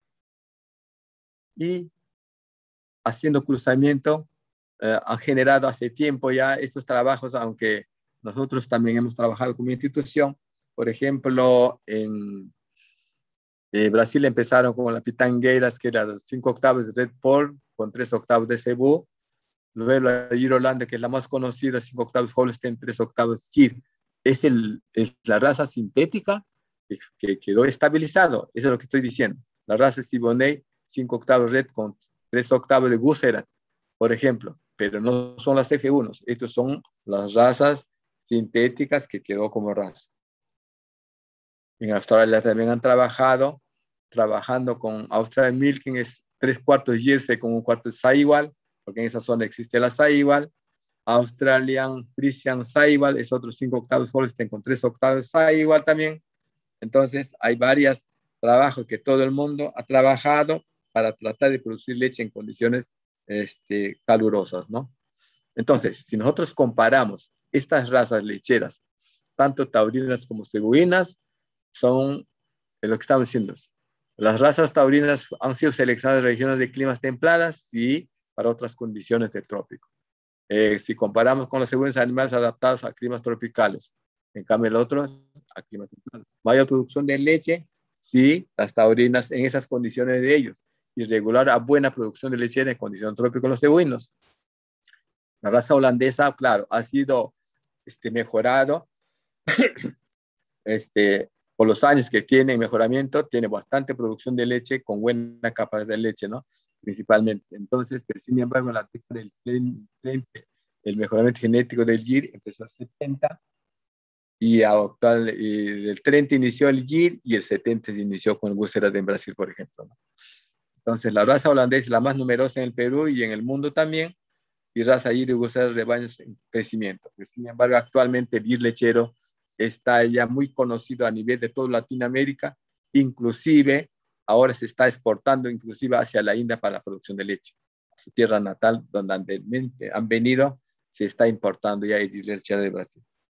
C: Y haciendo cruzamiento, han generado hace tiempo ya estos trabajos, aunque nosotros también hemos trabajado como institución. Por ejemplo, en Brasil empezaron con la Pitangueiras, que era 5 octavos de Red Bull, con 3 octavos de Cebu. Luego la Gir Holanda, que es la más conocida, 5 octavos Holstein, 3 octavos Gir. Es la raza sintética que quedó estabilizado. Eso es lo que estoy diciendo. La raza Siboney, 5 octavos Red con 3 octavos de Gusserat, por ejemplo. Pero no son las F1. Estos son las razas sintéticas que quedó como raza. En Australia también han trabajando con Australian Milking, es 3/4 Jersey con 1/4 Sahiwal, porque en esa zona existe la Sahiwal. Australian Frisian Sahiwal es otro 5 octavos Holstein con 3 octavos Sahiwal también. Entonces hay varios trabajos que todo el mundo ha trabajado para tratar de producir leche en condiciones calurosas, ¿no? Entonces, si nosotros comparamos estas razas lecheras, tanto taurinas como cebuinas, son lo que estamos diciendo. Las razas taurinas han sido seleccionadas en regiones de climas templadas y para otras condiciones de trópico. Si comparamos con los cebuinos, animales adaptados a climas tropicales. En cambio, el otro a climas templados. Mayor producción de leche, sí, las taurinas en esas condiciones de ellos. Irregular a buena producción de leche en condiciones trópicas los cebuinos. La raza holandesa, claro, ha sido mejorado por los años que tiene mejoramiento, tiene bastante producción de leche con buena capacidad de leche, ¿no? Principalmente. Entonces, pero sin embargo, en la década del 30, el mejoramiento genético del Gir empezó en el 70 y del 30 inició el Gir y el 70 se inició con el Gusserat en Brasil, por ejemplo, ¿no? Entonces, la raza holandesa es la más numerosa en el Perú y en el mundo también, y raza Gir y Gusserat rebaños en crecimiento. Pues, sin embargo, actualmente el Gir lechero está ya muy conocido a nivel de toda Latinoamérica, inclusive ahora se está exportando inclusive hacia la India para la producción de leche. A su tierra natal, donde han venido, se está importando ya el Gir lechero de Brasil.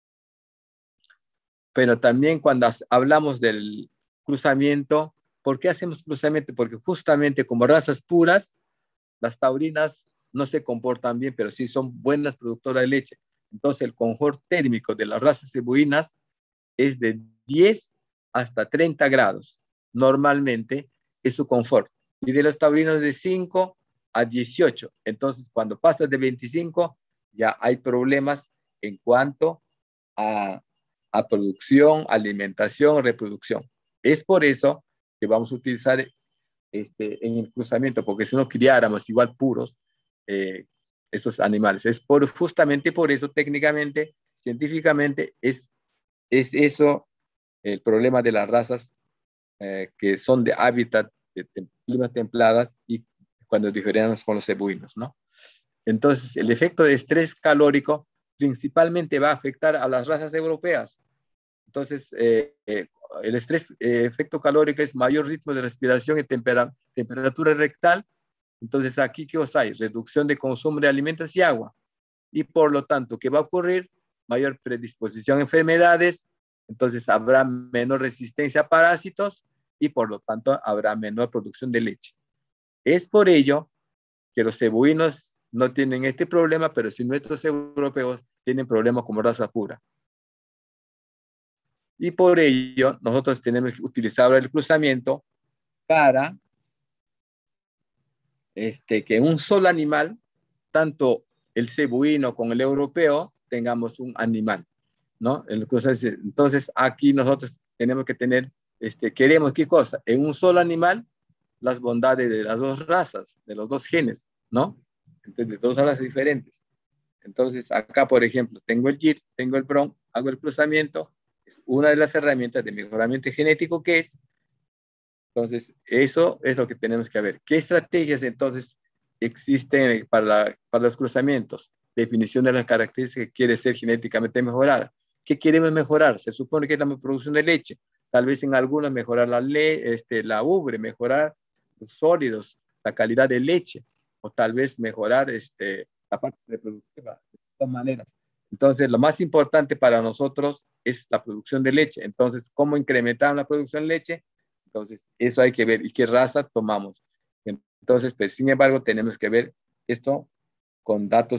C: Pero también cuando hablamos del cruzamiento, ¿por qué hacemos cruzamiento? Porque justamente como razas puras, las taurinas no se comportan bien, pero sí son buenas productoras de leche. Entonces el confort térmico de las razas cebuinas es de 10 hasta 30 grados. Normalmente es su confort. Y de los taurinos de 5 a 18. Entonces cuando pasa de 25 ya hay problemas en cuanto a producción, alimentación, reproducción. Es por eso que vamos a utilizar en el cruzamiento, porque si no criáramos igual puros esos animales. Justamente por eso, técnicamente, científicamente, es eso el problema de las razas que son de hábitat de climas templadas y cuando diferenciamos con los cebuinos, ¿no? Entonces, el efecto de estrés calórico principalmente va a afectar a las razas europeas. Entonces, el efecto calórico es mayor ritmo de respiración y temperatura rectal. Entonces, aquí, ¿qué os hay? Reducción de consumo de alimentos y agua. Y por lo tanto, ¿qué va a ocurrir? Mayor predisposición a enfermedades. Entonces, habrá menor resistencia a parásitos y por lo tanto, habrá menor producción de leche. Es por ello que los cebuinos no tienen este problema, pero sí nuestros europeos tienen problemas como raza pura. Y por ello, nosotros tenemos que utilizar el cruzamiento para que en un solo animal, tanto el cebuino como el europeo, tengamos un animal, ¿no? Entonces, aquí nosotros tenemos que tener, queremos qué cosa, en un solo animal, las bondades de las dos razas, de los dos genes, ¿no? Entonces, de dos razas diferentes. Entonces, acá, por ejemplo, tengo el JIR, tengo el BRON, hago el cruzamiento, es una de las herramientas de mejoramiento genético que es. Entonces, eso es lo que tenemos que ver. ¿Qué estrategias entonces existen para los cruzamientos? Definición de las características que quiere ser genéticamente mejorada. ¿Qué queremos mejorar? Se supone que es la producción de leche. Tal vez en algunos mejorar la ubre, mejorar los sólidos, la calidad de leche, o tal vez mejorar la parte reproductiva, de todas maneras. Entonces, lo más importante para nosotros es la producción de leche. Entonces, ¿cómo incrementar la producción de leche? Entonces, eso hay que ver y qué raza tomamos. Entonces, pues, sin embargo, tenemos que ver esto con datos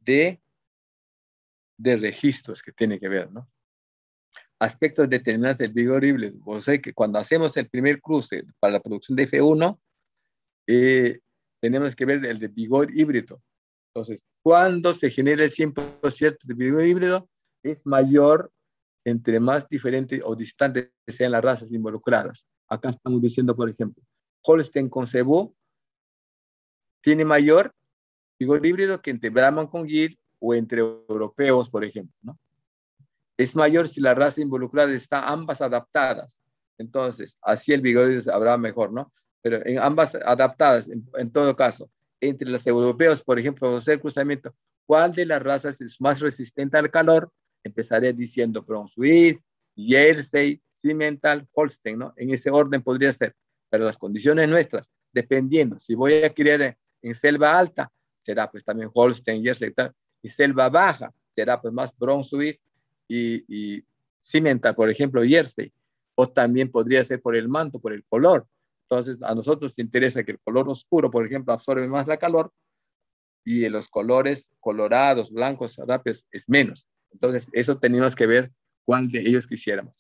C: de registros que tiene que ver, ¿no? Aspectos determinantes del vigor híbrido. O sea, que cuando hacemos el primer cruce para la producción de F1, tenemos que ver el de vigor híbrido. Entonces, cuando se genera el 100% de vigor híbrido, es mayor entre más diferentes o distantes sean las razas involucradas. Acá estamos diciendo, por ejemplo, Holstein con Cebú tiene mayor vigor híbrido que entre Brahman con Gir o entre europeos, por ejemplo, ¿no? Es mayor si la raza involucrada está ambas adaptadas. Entonces, así el vigor híbrido habrá mejor, ¿no? Pero en ambas adaptadas, en todo caso, entre los europeos, por ejemplo, hacer cruzamiento, ¿cuál de las razas es más resistente al calor? Empezaré diciendo Brunswick, Jersey, Simmental, Holstein, ¿no? En ese orden podría ser. Pero las condiciones nuestras, dependiendo, si voy a criar en selva alta, será pues también Holstein, Jersey, tal. Y selva baja, será pues más Brunswick y Simmental, por ejemplo, Jersey. O también podría ser por el manto, por el color. Entonces, a nosotros nos interesa que el color oscuro, por ejemplo, absorbe más la calor y los colores colorados, blancos, rápidos, es menos. Entonces, eso tenemos que ver cuál de ellos quisiéramos.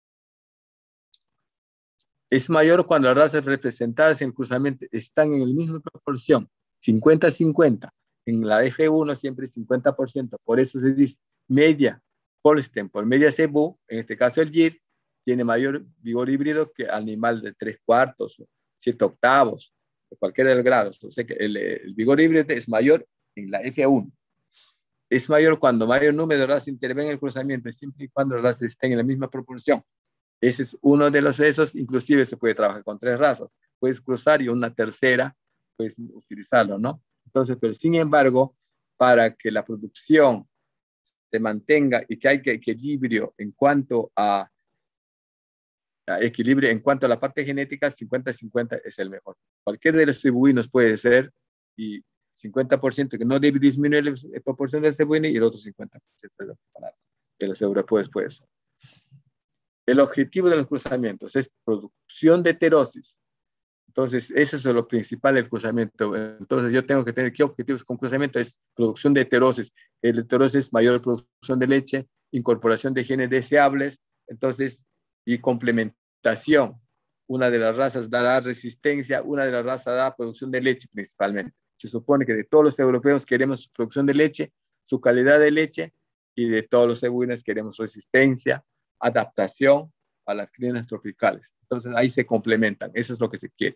C: Es mayor cuando las razas representadas en el cruzamiento están en la misma proporción, 50-50. En la F1 siempre es 50%. Por eso se dice media Holstein por media Cebú, en este caso el JIR, tiene mayor vigor híbrido que animal de 3/4 o 7/8, de cualquiera de los grados. O sea que el vigor híbrido es mayor en la F1. Es mayor cuando mayor número de razas intervienen en el cruzamiento, siempre y cuando las razas estén en la misma proporción. Ese es uno de los esos, inclusive se puede trabajar con 3 razas. Puedes cruzar y una tercera, puedes utilizarlo, ¿no? Entonces, pero sin embargo, para que la producción se mantenga y que haya equilibrio en cuanto a la parte genética, 50-50 es el mejor. Cualquier de los cebuinos puede ser, y 50% que no debe disminuir la proporción del cebuino y el otro 50% de los europeos puede ser. El objetivo de los cruzamientos es producción de heterosis. Entonces, eso es lo principal del cruzamiento. Entonces, yo tengo que tener qué objetivos con cruzamiento. Es producción de heterosis. El heterosis es mayor producción de leche, incorporación de genes deseables, entonces, y complementación. Una de las razas dará resistencia, una de las razas da producción de leche principalmente. Se supone que de todos los europeos queremos su producción de leche, su calidad de leche, y de todos los cebuinos queremos resistencia, adaptación a las climas tropicales. Entonces ahí se complementan, eso es lo que se quiere.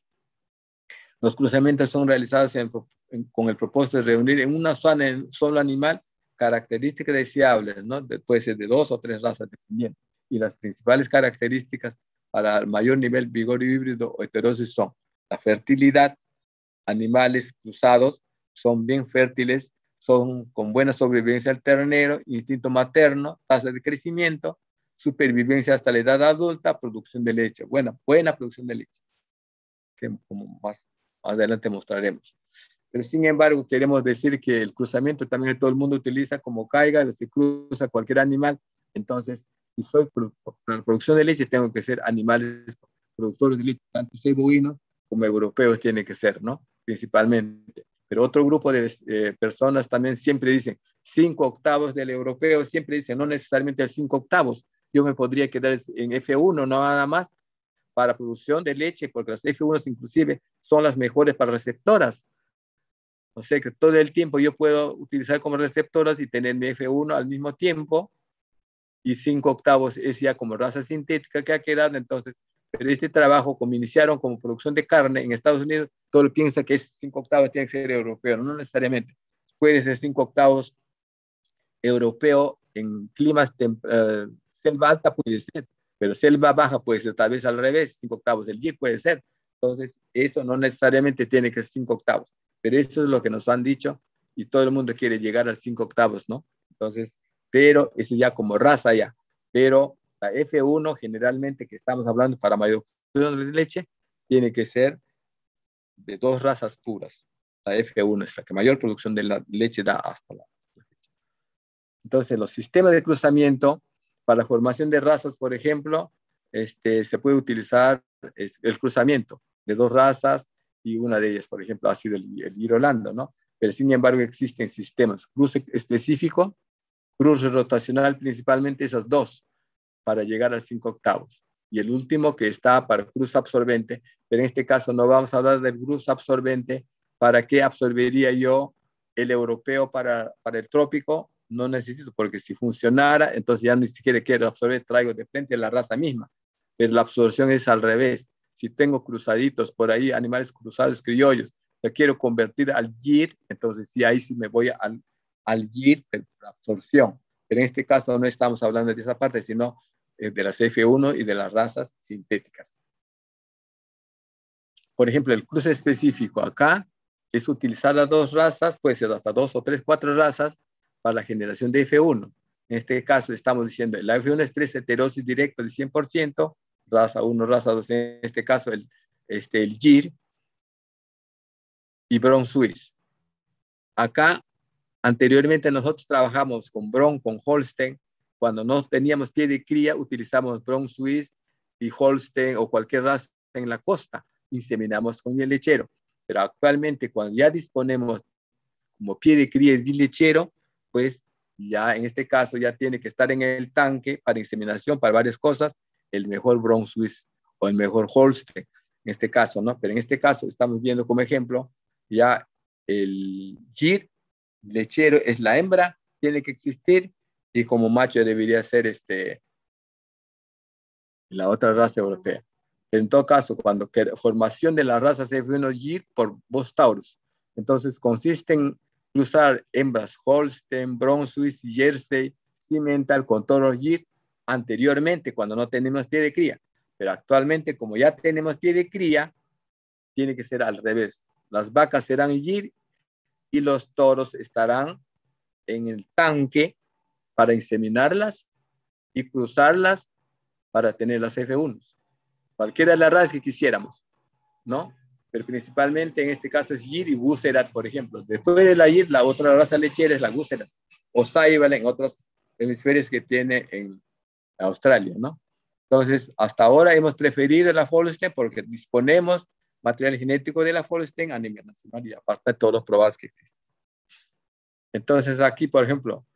C: Los cruzamientos son realizados con el propósito de reunir en una solo animal características deseables, ¿no? Puede ser de 2 o 3 razas, dependiendo. Y las principales características para el mayor nivel vigor híbrido o heterosis son la fertilidad, animales cruzados son bien fértiles, son con buena sobrevivencia al ternero, instinto materno, tasa de crecimiento, supervivencia hasta la edad adulta, producción de leche, buena producción de leche, que como más adelante mostraremos. Pero sin embargo, queremos decir que el cruzamiento también todo el mundo utiliza como caiga, se cruza cualquier animal. Entonces, si soy para la producción de leche, tengo que ser animales productores de leche, tanto cebuinos como europeos tienen que ser, ¿no? Principalmente. Pero otro grupo de personas también siempre dicen 5/8 del europeo, siempre dicen no necesariamente el 5/8. Yo me podría quedar en F1, no nada más, para producción de leche, porque las F1 inclusive son las mejores para receptoras. O sea que todo el tiempo yo puedo utilizar como receptoras y tener mi F1 al mismo tiempo, y 5/8 es ya como raza sintética que ha quedado. Entonces, pero este trabajo, como iniciaron como producción de carne en Estados Unidos, todo el piensa que es 5/8 tiene que ser europeo, no necesariamente. Puede ser 5/8 europeo en climas, selva alta puede ser, pero selva baja puede ser tal vez al revés, 5 octavos del YIR puede ser. Entonces, eso no necesariamente tiene que ser 5 octavos, pero eso es lo que nos han dicho y todo el mundo quiere llegar al 5 octavos, ¿no? Entonces, pero eso ya como raza ya, pero la F1 generalmente que estamos hablando para mayor producción de leche tiene que ser de 2 razas puras. La F1 es la que mayor producción de la leche da hasta la fecha. Entonces, los sistemas de cruzamiento para la formación de razas, por ejemplo, se puede utilizar el cruzamiento de 2 razas y una de ellas, por ejemplo, ha sido el Girolando, ¿no? Pero sin embargo existen sistemas, cruce específico, cruce rotacional, principalmente esos 2, para llegar al 5 octavos. Y el último que está para cruz absorbente, pero en este caso no vamos a hablar del cruz absorbente. ¿Para qué absorbería yo el europeo para el trópico? No necesito, porque si funcionara, entonces ya ni siquiera quiero absorber, traigo de frente la raza misma. Pero la absorción es al revés. Si tengo cruzaditos por ahí, animales cruzados criollos, lo quiero convertir al YIR, entonces sí, ahí sí me voy al YIR, pero por absorción. Pero en este caso no estamos hablando de esa parte, sino de las F1 y de las razas sintéticas. Por ejemplo, el cruce específico acá es utilizar las 2 razas, puede ser hasta 2 o 3, 4 razas para la generación de F1. En este caso estamos diciendo, la F1 es 3 heterosis directo del 100%, raza 1, raza 2, en este caso el GIR y Brown Swiss. Acá, anteriormente nosotros trabajamos con Brown, con Holstein. Cuando no teníamos pie de cría, utilizamos Brown Swiss y Holstein o cualquier raza en la costa. Inseminamos con el lechero. Pero actualmente, cuando ya disponemos como pie de cría y lechero, pues ya en este caso ya tiene que estar en el tanque para inseminación, para varias cosas, el mejor Brown Swiss o el mejor Holstein, en este caso, ¿no? Pero en este caso estamos viendo como ejemplo ya el GIR lechero es la hembra, tiene que existir, y como macho debería ser la otra raza europea. En todo caso, cuando formación de las razas F1 GIR por Bos Taurus, entonces consiste en cruzar hembras Holstein, Brown Swiss, Jersey, Simmental con toros GIR anteriormente, cuando no tenemos pie de cría. Pero actualmente, como ya tenemos pie de cría, tiene que ser al revés. Las vacas serán GIR y los toros estarán en el tanque para inseminarlas y cruzarlas para tener las F1. Cualquiera de las razas que quisiéramos, ¿no? Pero principalmente en este caso es GIR y Bucerat, por ejemplo. Después de la GIR, la otra raza lechera es la Bucerat o Saibal en otros hemisferios que tiene en Australia, ¿no? Entonces, hasta ahora hemos preferido la Holstein porque disponemos material genético de la Holstein a nivel nacional y aparte de todos los probados que existen. Entonces, aquí, por ejemplo,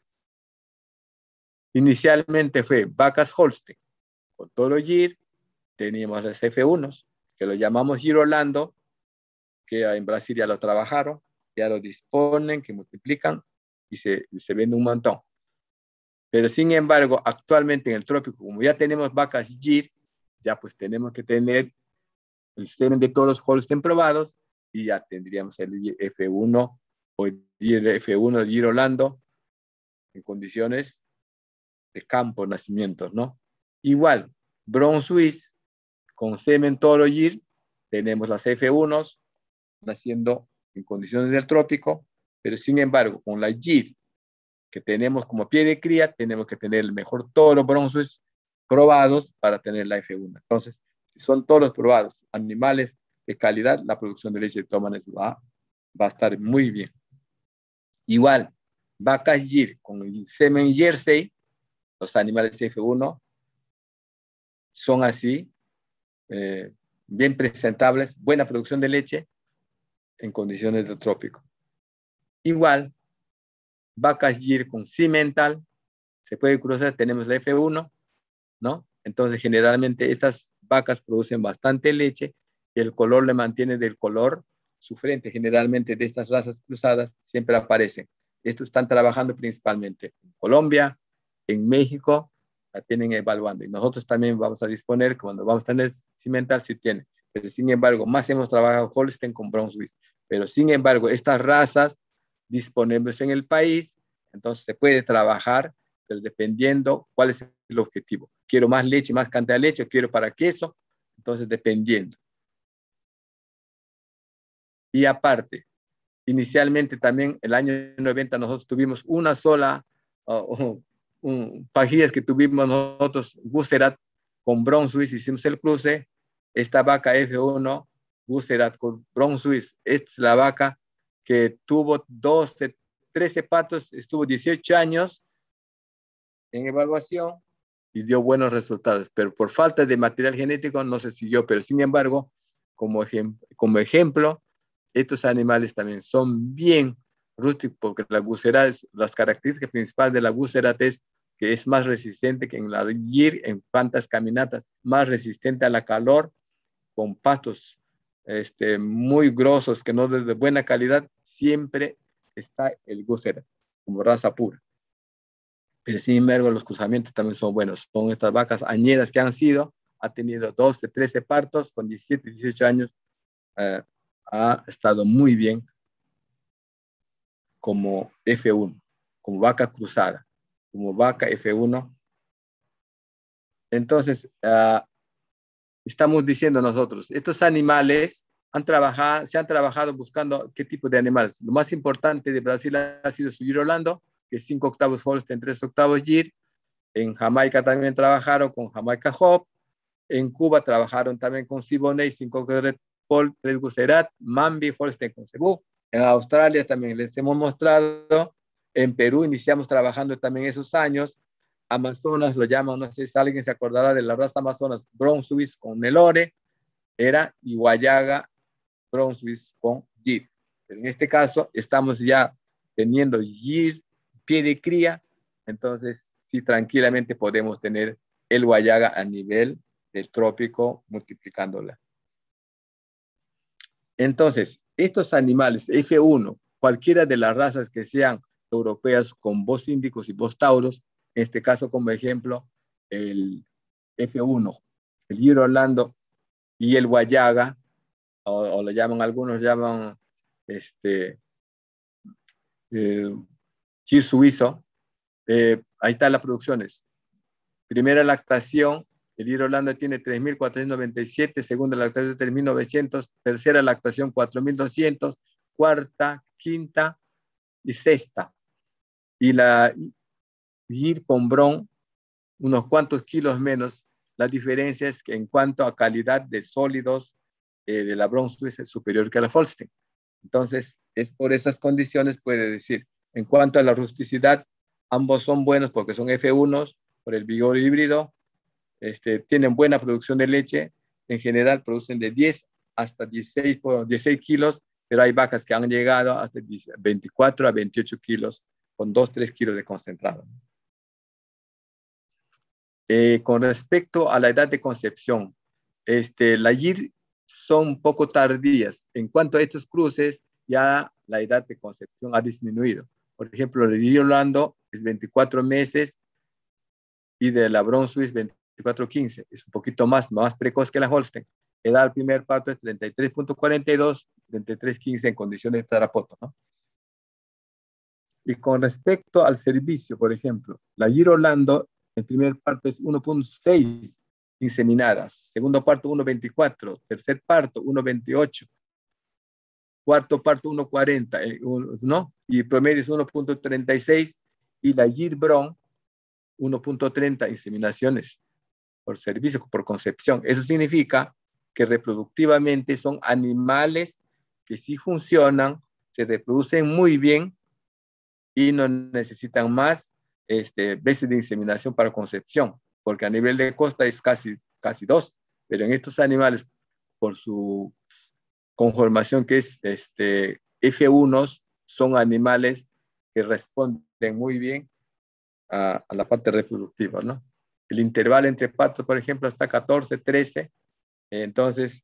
C: inicialmente fue vacas Holstein con toro GIR, teníamos las F1, que lo llamamos Girolando, que en Brasil ya lo trabajaron, ya lo disponen, que multiplican y se vende un montón. Pero sin embargo, actualmente en el trópico, como ya tenemos vacas GIR, ya pues tenemos que tener el semen de todos los Holstein probados y ya tendríamos el F1 o el F1 Girolando en condiciones de campo, nacimientos, ¿no? Igual, Brown Swiss con semen toro GIR, tenemos las F1 naciendo en condiciones del trópico, pero sin embargo, con la GIR que tenemos como pie de cría, tenemos que tener el mejor toro Brown Swiss probados para tener la F1. Entonces, si son toros probados, animales de calidad, la producción de leche de tomates va a estar muy bien. Igual, vacas GIR con el semen Jersey, los animales F1 son así, bien presentables, buena producción de leche en condiciones de trópico. Igual, vacas GIR con Simmental, se puede cruzar, tenemos la F1, ¿no? Entonces, generalmente estas vacas producen bastante leche y el color le mantiene del color, su frente generalmente de estas razas cruzadas siempre aparecen. Estos están trabajando principalmente en Colombia, en México, la tienen evaluando. Y nosotros también vamos a disponer, cuando vamos a tener Simmental, si tiene. Pero sin embargo, más hemos trabajado Holstein con Brown Swiss. Pero sin embargo, estas razas disponibles en el país, Entonces se puede trabajar, pero dependiendo cuál es el objetivo. Quiero más leche, más cantidad de leche, o quiero para queso, entonces dependiendo. Y aparte, inicialmente también el año 90 nosotros tuvimos una sola pajillas que tuvimos nosotros, Gucerat con Brown Swiss, hicimos el cruce. Esta vaca F1, Gucerat con Brown Swiss, esta es la vaca que tuvo 12, 13 partos, estuvo 18 años en evaluación y dio buenos resultados, pero por falta de material genético no se siguió, pero sin embargo, como ejemplo, estos animales también son bien rústicos, porque la Gucerat, las características principales de la Gucerat es que es más resistente que en la Gir, en cuantas caminatas, más resistente a la calor, con pastos muy grosos, que no de buena calidad, siempre está el Gucerat como raza pura. Pero sin embargo, los cruzamientos también son buenos. Son estas vacas añeras que han tenido 12, 13 partos, con 17, 18 años, ha estado muy bien como F1, como vaca cruzada, como vaca F1. Entonces, estamos diciendo nosotros, estos animales se han trabajado buscando qué tipo de animales. Lo más importante de Brasil ha sido su Gir Orlando, que es 5 octavos Holstein, 3 octavos Gir. En Jamaica también trabajaron con Jamaica Hop. En Cuba trabajaron también con Siboney, 5 Red Paul, 3 Gucerat, Mambi, Holstein con Cebú. En Australia también les hemos mostrado. En Perú iniciamos trabajando también esos años. Amazonas lo llaman, no sé si alguien se acordará de la raza Amazonas, Brown Swiss con Nelore, era y Guayaga, Brown Swiss con Gir. Pero en este caso estamos ya teniendo Gir, pie de cría, entonces sí tranquilamente podemos tener el Guayaga a nivel del trópico multiplicándola. Entonces, estos animales F1, cualquiera de las razas que sean europeas con voz índicos y voz tauros, en este caso como ejemplo, el F1, el Gir Orlando y el Guayaga, o lo llaman, algunos llaman Gir suizo, ahí están las producciones. Primera lactación, el Gir Orlando tiene 3.497, segunda lactación 3.900, tercera lactación 4.200, cuarta, quinta y sexta. Y la Gir con Bron, unos cuantos kilos menos. La diferencia es que en cuanto a calidad de sólidos, de la Brown Swiss es superior que la Holstein. Entonces, es por esas condiciones, puede decir, en cuanto a la rusticidad, ambos son buenos porque son F1s, por el vigor híbrido, tienen buena producción de leche, en general producen de 10 hasta 16 kilos, pero hay vacas que han llegado hasta 24 a 28 kilos, con 2-3 kilos de concentrado. Con respecto a la edad de concepción, la Gir son un poco tardías. En cuanto a estos cruces, ya la edad de concepción ha disminuido. Por ejemplo, el Gir Orlando es 24 meses y de la Brown Swiss 24-15. Es un poquito más precoz que la Holstein. Edad al primer parto es 33.42, 33.15 en condiciones de tarapoto, ¿no? Y con respecto al servicio, por ejemplo, la Gir Orlando, el primer parto es 1.6 inseminadas, segundo parto 1.24, tercer parto 1.28, cuarto parto 1.40, ¿no? Y promedio es 1.36, y la Gir Bron 1.30 inseminaciones por servicio, por concepción. Eso significa que reproductivamente son animales que sí funcionan, se reproducen muy bien y no necesitan más veces de inseminación para concepción, porque a nivel de costa es casi 2, pero en estos animales, por su conformación que es F1, son animales que responden muy bien a la parte reproductiva, ¿no? El intervalo entre partos, por ejemplo, está 14, 13, entonces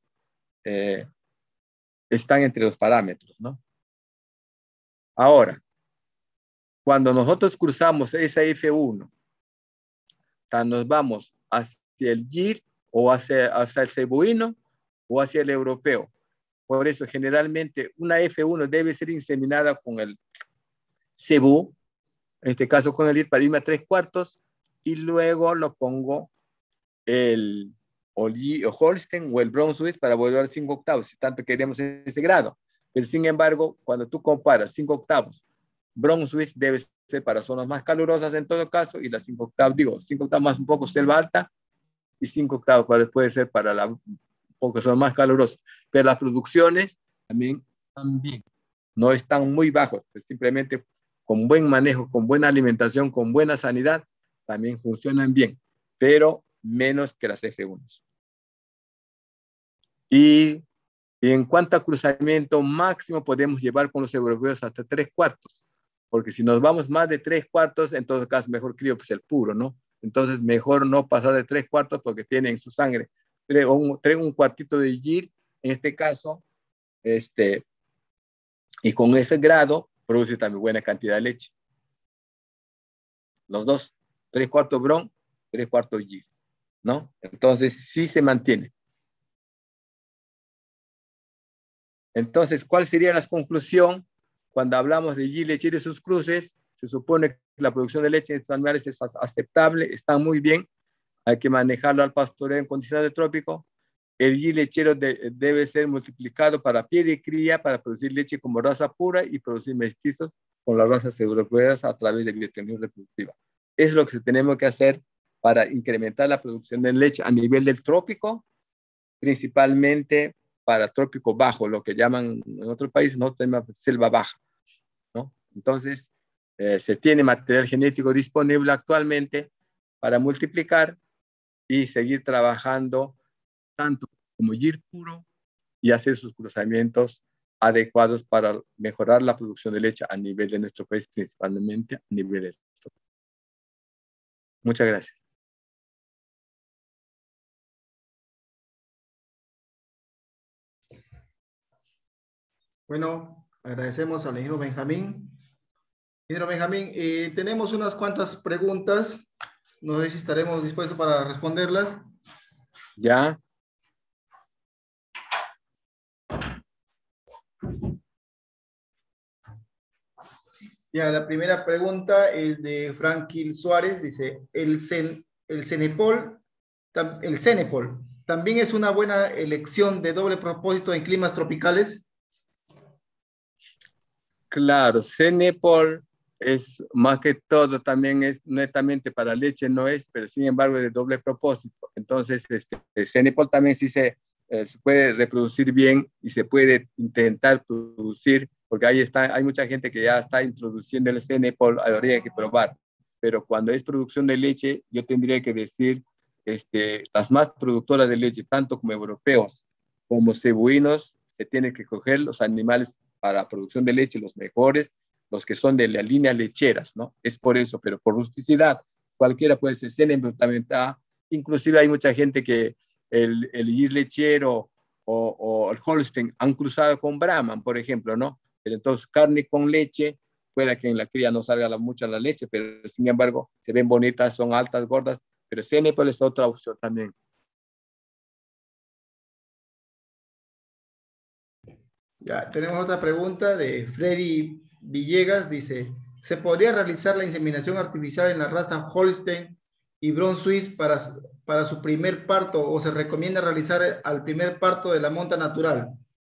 C: están entre los parámetros, ¿no? Ahora, cuando nosotros cruzamos esa F1, nos vamos hacia el Gir o hacia el cebuino o hacia el europeo. Por eso, generalmente, una F1 debe ser inseminada con el cebú, en este caso con el IR para irme a 3/4, y luego lo pongo el o Holstein o el Brown Swiss para volver a 5/8, si tanto queremos ese grado. Pero sin embargo, cuando tú comparas 5/8, Brown Swiss debe ser para zonas más calurosas en todo caso, y las 5/8, digo, 5/8 más un poco selva alta, y 5/8 puede ser para la, un poco son más calurosos. Pero las producciones también no están muy bajos, pues simplemente con buen manejo, con buena alimentación, con buena sanidad, también funcionan bien, pero menos que las F1. Y en cuanto a cruzamiento máximo, podemos llevar con los europeos hasta 3/4, porque si nos vamos más de 3/4, en todo caso, mejor crío pues el puro, ¿no? Entonces, mejor no pasar de 3/4 porque tiene en su sangre un cuartito de GIR, en este caso, y con ese grado produce también buena cantidad de leche. Los dos, 3/4 Bron, 3/4 GIR, ¿no? Entonces, sí se mantiene. Entonces, ¿cuál sería la conclusión? Cuando hablamos de GIR lechero y sus cruces, se supone que la producción de leche de estos animales es aceptable, está muy bien, hay que manejarlo al pastoreo en condiciones de trópico. El GIR lechero debe ser multiplicado para pie de cría para producir leche como raza pura y producir mestizos con las razas europeas a través de biotecnología reproductiva. Es lo que tenemos que hacer para incrementar la producción de leche a nivel del trópico, principalmente para trópico bajo, lo que llaman en otros países, no tenemos selva baja, ¿no? Entonces, se tiene material genético disponible actualmente para multiplicar y seguir trabajando tanto como GIR puro y hacer sus cruzamientos adecuados para mejorar la producción de leche a nivel de nuestro país, principalmente a nivel del trópico. Muchas gracias.
D: Bueno, agradecemos al ingeniero Benjamín. Ingeniero Benjamín, tenemos unas cuantas preguntas. No sé si estaremos dispuestos para responderlas.
C: Ya.
D: Ya, la primera pregunta es de Franklin Suárez. Dice, el Cenepol también es una buena elección de doble propósito en climas tropicales.
C: Claro, Cenepol es más que todo, también es netamente para leche, no es, pero sin embargo es de doble propósito. Entonces, el Cenepol también sí se puede reproducir bien y se puede intentar producir, porque ahí está, hay mucha gente que ya está introduciendo el Cenepol, habría que probar. Pero cuando es producción de leche, yo tendría que decir, las más productoras de leche, tanto como europeos como cebuinos, se tienen que coger los animales para producción de leche, los mejores, los que son de la línea lecheras, ¿no? Es por eso, pero por rusticidad, cualquiera puede ser también está, inclusive hay mucha gente que el GIR lechero o el Holstein han cruzado con Brahman, por ejemplo, ¿no? Pero entonces carne con leche, puede que en la cría no salga mucha la leche, pero sin embargo se ven bonitas, son altas, gordas, pero Cenepol es otra opción también.
D: Ya, tenemos otra pregunta de Freddy Villegas. Dice, ¿se podría realizar la inseminación artificial en la raza Holstein y Brown Swiss para su primer parto, o se recomienda realizar al primer parto de la monta natural?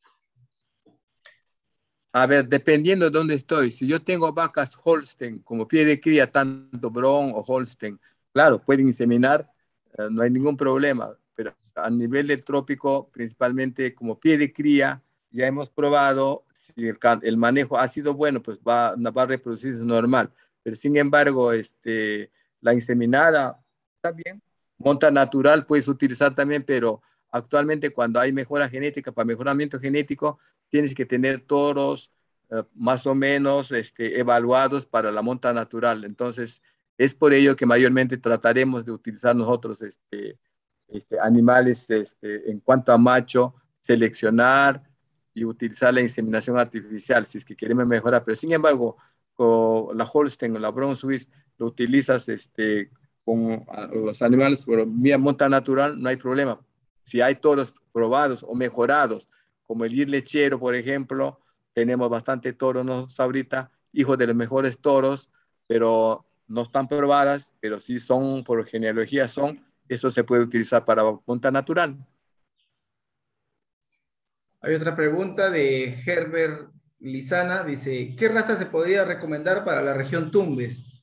C: A ver, dependiendo de dónde estoy, si yo tengo vacas Holstein como pie de cría, tanto Brown o Holstein, claro, pueden inseminar, no hay ningún problema, pero a nivel del trópico, principalmente como pie de cría, ya hemos probado, si el manejo ha sido bueno, pues va a reproducirse normal, pero sin embargo, la inseminada está bien, monta natural puedes utilizar también, pero actualmente cuando hay mejora genética, para mejoramiento genético, tienes que tener toros más o menos evaluados para la monta natural. Entonces, es por ello que mayormente trataremos de utilizar nosotros animales en cuanto a macho, seleccionar y utilizar la inseminación artificial si es que queremos mejorar. Pero sin embargo, con la Holstein o la Brown Swiss lo utilizas con los animales por vía monta natural, no hay problema. Si hay toros probados o mejorados, como el GIR lechero, por ejemplo, tenemos bastante toros ahorita, hijos de los mejores toros, pero no están probadas, pero sí son, por genealogía son, eso se puede utilizar para punta natural.
D: Hay otra pregunta de Herbert Lizana, dice, ¿qué raza se podría recomendar para la región Tumbes?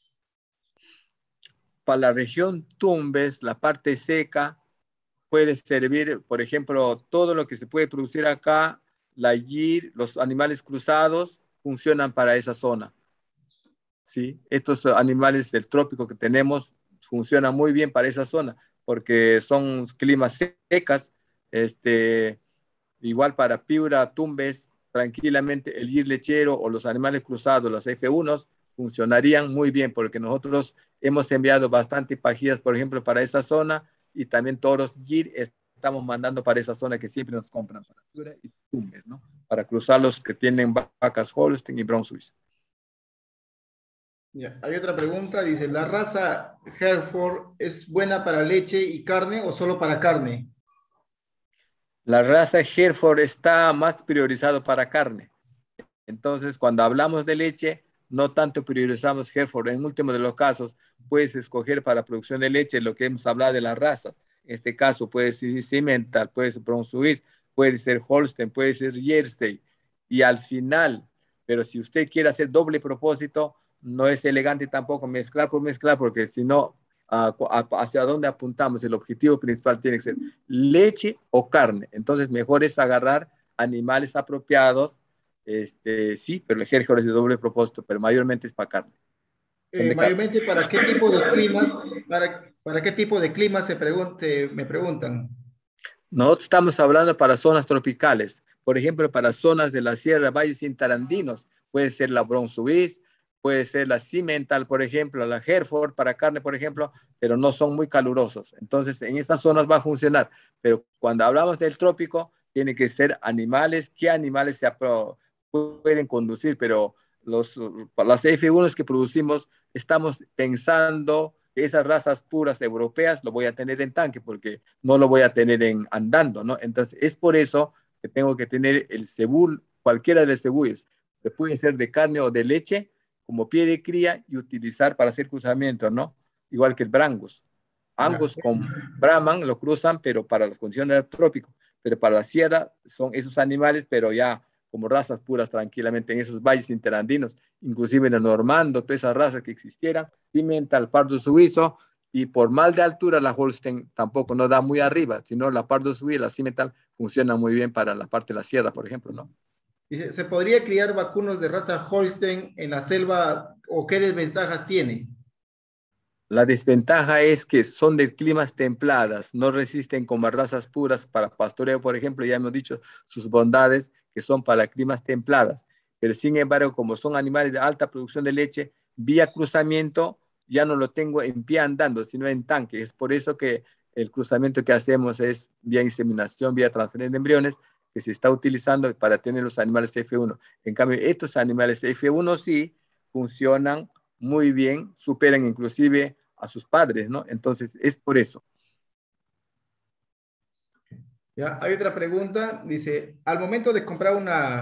C: Para la región Tumbes, la parte seca, puede servir, por ejemplo, todo lo que se puede producir acá, la yir, los animales cruzados, funcionan para esa zona. ¿Sí? Estos animales del trópico que tenemos funcionan muy bien para esa zona, porque son climas secas, igual para Piura, Tumbes, tranquilamente el yir lechero o los animales cruzados, los F1s, funcionarían muy bien, porque nosotros hemos enviado bastante pajillas, por ejemplo, para esa zona, y también toros yir estamos mandando para esa zona que siempre nos compran, para Piura y Tumbes, ¿no? Para cruzar los que tienen vacas Holstein y Brown Swiss.
D: Ya, hay otra pregunta, dice, ¿la raza Hereford es buena para leche y carne o solo para carne?
C: La raza Hereford está más priorizado para carne. Entonces, cuando hablamos de leche, no tanto priorizamos Hereford. En último de los casos, puedes escoger para producción de leche lo que hemos hablado de las razas. En este caso, puede ser Simmental, puede ser Brown Swiss, puede ser Holstein, puede ser Jersey. Y al final, pero si usted quiere hacer doble propósito, no es elegante tampoco mezclar por mezclar, porque si no, hacia dónde apuntamos, el objetivo principal tiene que ser leche o carne. Entonces, mejor es agarrar animales apropiados. Sí, pero el Hereford es de doble propósito, pero mayormente es para carne.
D: Mayormente, ¿para qué tipo de climas? ¿Para qué tipo de climas me preguntan?
C: Nosotros estamos hablando para zonas tropicales. Por ejemplo, para zonas de la Sierra, valles interandinos, puede ser la Brown Swiss, puede ser la Simmental, por ejemplo, la Hereford para carne, por ejemplo, pero no son muy calurosos. Entonces, en estas zonas va a funcionar. Pero cuando hablamos del trópico, tiene que ser animales, ¿qué animales pueden conducir? Pero las F1 que producimos, estamos pensando que esas razas puras europeas lo voy a tener en tanque, porque no lo voy a tener andando, ¿no? Entonces, es por eso que tengo que tener el cebú, cualquiera de los cebúes, que puede ser de carne o de leche, como pie de cría y utilizar para hacer cruzamiento, ¿no? Igual que el Brangus.
D: Ya.
C: Angus con Brahman lo cruzan, pero para las condiciones del trópico. Pero para la sierra son esos animales, pero ya como razas puras tranquilamente en esos valles interandinos, inclusive en el Normando, todas esas razas que existieran, Simmental, Pardo Suizo, y por mal de altura la Holstein tampoco no da muy arriba, sino la Pardo Suizo y la Simmental funciona muy bien para la parte de la sierra, por ejemplo, ¿no?
D: Dice, ¿se podría criar vacunos de raza Holstein en la selva o qué desventajas tiene?
C: La desventaja es que son de climas templadas, no resisten como razas puras para pastoreo, por ejemplo, ya hemos dicho sus bondades que son para climas templadas, pero sin embargo, como son animales de alta producción de leche, vía cruzamiento ya no lo tengo en pie andando, sino en tanque. Es por eso que el cruzamiento que hacemos es vía inseminación, vía transferencia de embriones, que se está utilizando para tener los animales F1. En cambio, estos animales F1 sí funcionan muy bien, superan inclusive a sus padres, ¿no? Entonces, es por eso.
D: Ya, hay otra pregunta, dice, al momento de comprar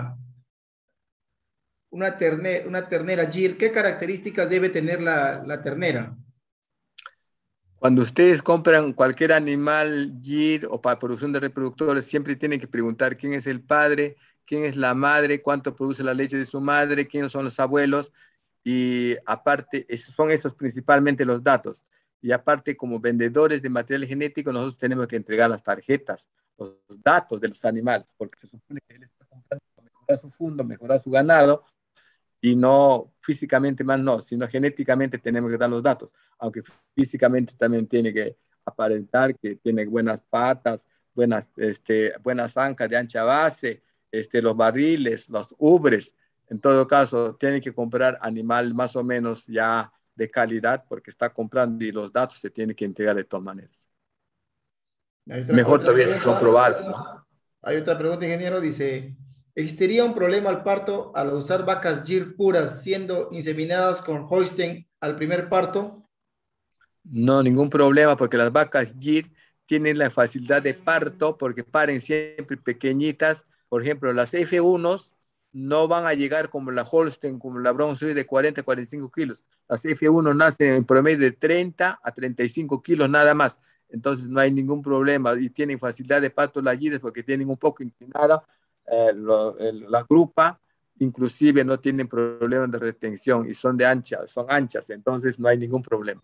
D: una ternera Gir, ¿qué características debe tener la ternera?
C: Cuando ustedes compran cualquier animal GIR o para producción de reproductores, siempre tienen que preguntar quién es el padre, quién es la madre, cuánto produce la leche de su madre, quiénes son los abuelos, y aparte, son esos principalmente los datos. Y aparte, como vendedores de material genético, nosotros tenemos que entregar las tarjetas, los datos de los animales, porque se supone que él está comprando para mejorar su fundo, mejorar su ganado, y no físicamente más no, sino genéticamente tenemos que dar los datos, aunque físicamente también tiene que aparentar que tiene buenas patas, buenas ancas de ancha base, los barriles, los ubres. En todo caso, tiene que comprar animal más o menos ya de calidad porque está comprando y los datos se tienen que entregar de todas maneras. Mejor
D: Otra
C: todavía si son
D: pregunta,
C: probados, ¿no?
D: hay otra pregunta, ingeniero, dice, ¿existiría un problema al parto al usar vacas Gir puras siendo inseminadas con Holstein al primer parto?
C: No, ningún problema porque las vacas GIR tienen la facilidad de parto porque paren siempre pequeñitas. Por ejemplo, las F1 no van a llegar como la Holstein, como la Brown Swiss de 40 a 45 kilos. Las F1 nacen en promedio de 30 a 35 kilos nada más. Entonces no hay ningún problema y tienen facilidad de parto las gires porque tienen un poco inclinada la grupa, inclusive no tienen problemas de retención y son anchas, entonces no hay ningún problema.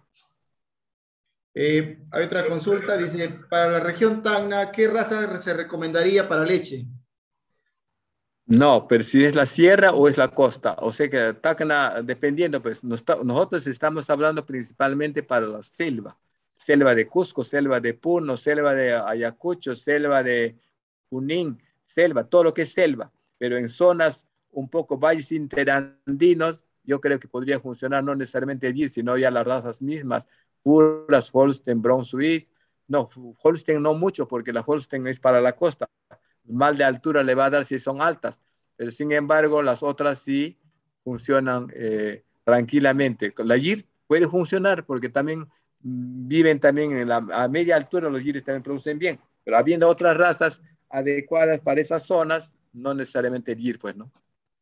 D: Hay otra consulta, dice, para la región Tacna, ¿qué raza se recomendaría para leche?
C: No, pero si es la sierra o es la costa, o sea que Tacna, dependiendo, pues nosotros estamos hablando principalmente para la selva de Cusco, selva de Puno, selva de Ayacucho, selva de Junín, selva, todo lo que es selva, pero en zonas un poco valles interandinos, yo creo que podría funcionar no necesariamente allí, sino ya las razas mismas, puras Holstein, Brown Swiss, no, Holstein no mucho, porque la Holstein es para la costa, mal de altura le va a dar si son altas, pero sin embargo las otras sí funcionan tranquilamente. La GIR puede funcionar porque también viven también a media altura, los GIRs también producen bien, pero habiendo otras razas adecuadas para esas zonas, no necesariamente GIR, pues, ¿no?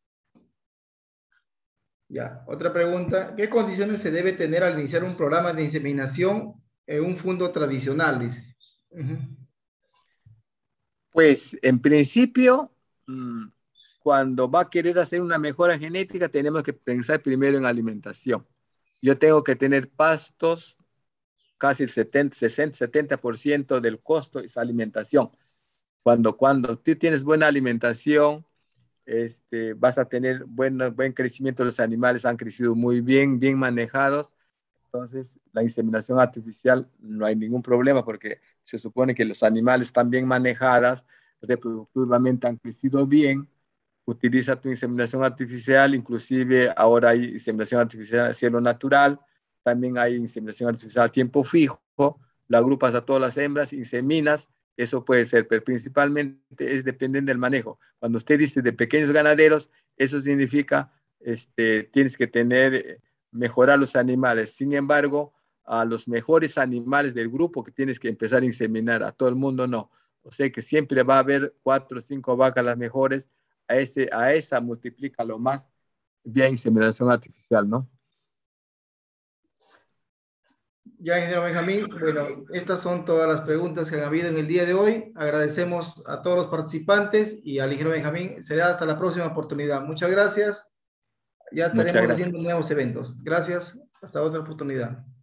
D: Ya, otra pregunta, ¿qué condiciones se debe tener al iniciar un programa de inseminación en un fondo tradicional? Dice.
C: Pues en principio, cuando va a querer hacer una mejora genética, tenemos que pensar primero en alimentación. Yo tengo que tener pastos, casi el 70, 60, 70% del costo es alimentación. Cuando tú tienes buena alimentación, vas a tener buen crecimiento de los animales, han crecido muy bien, bien manejados. Entonces, la inseminación artificial no hay ningún problema porque se supone que los animales están bien manejadas, reproductivamente han crecido bien. Utiliza tu inseminación artificial, inclusive ahora hay inseminación artificial a cielo natural, también hay inseminación artificial a tiempo fijo, la agrupas a todas las hembras, inseminas, eso puede ser, pero principalmente es dependiente del manejo. Cuando usted dice de pequeños ganaderos, eso significa tienes que mejorar los animales. Sin embargo, a los mejores animales del grupo que tienes que empezar a inseminar, a todo el mundo no. O sea que siempre va a haber 4 o 5 vacas las mejores, a esa multiplícalo más vía inseminación artificial, ¿no?
D: Ya, ingeniero Benjamín, bueno, estas son todas las preguntas que han habido en el día de hoy. Agradecemos a todos los participantes y al ingeniero Benjamín. Será hasta la próxima oportunidad. Muchas gracias. Ya
C: Muchas
D: estaremos haciendo
C: gracias.
D: nuevos eventos. Gracias. Hasta otra oportunidad.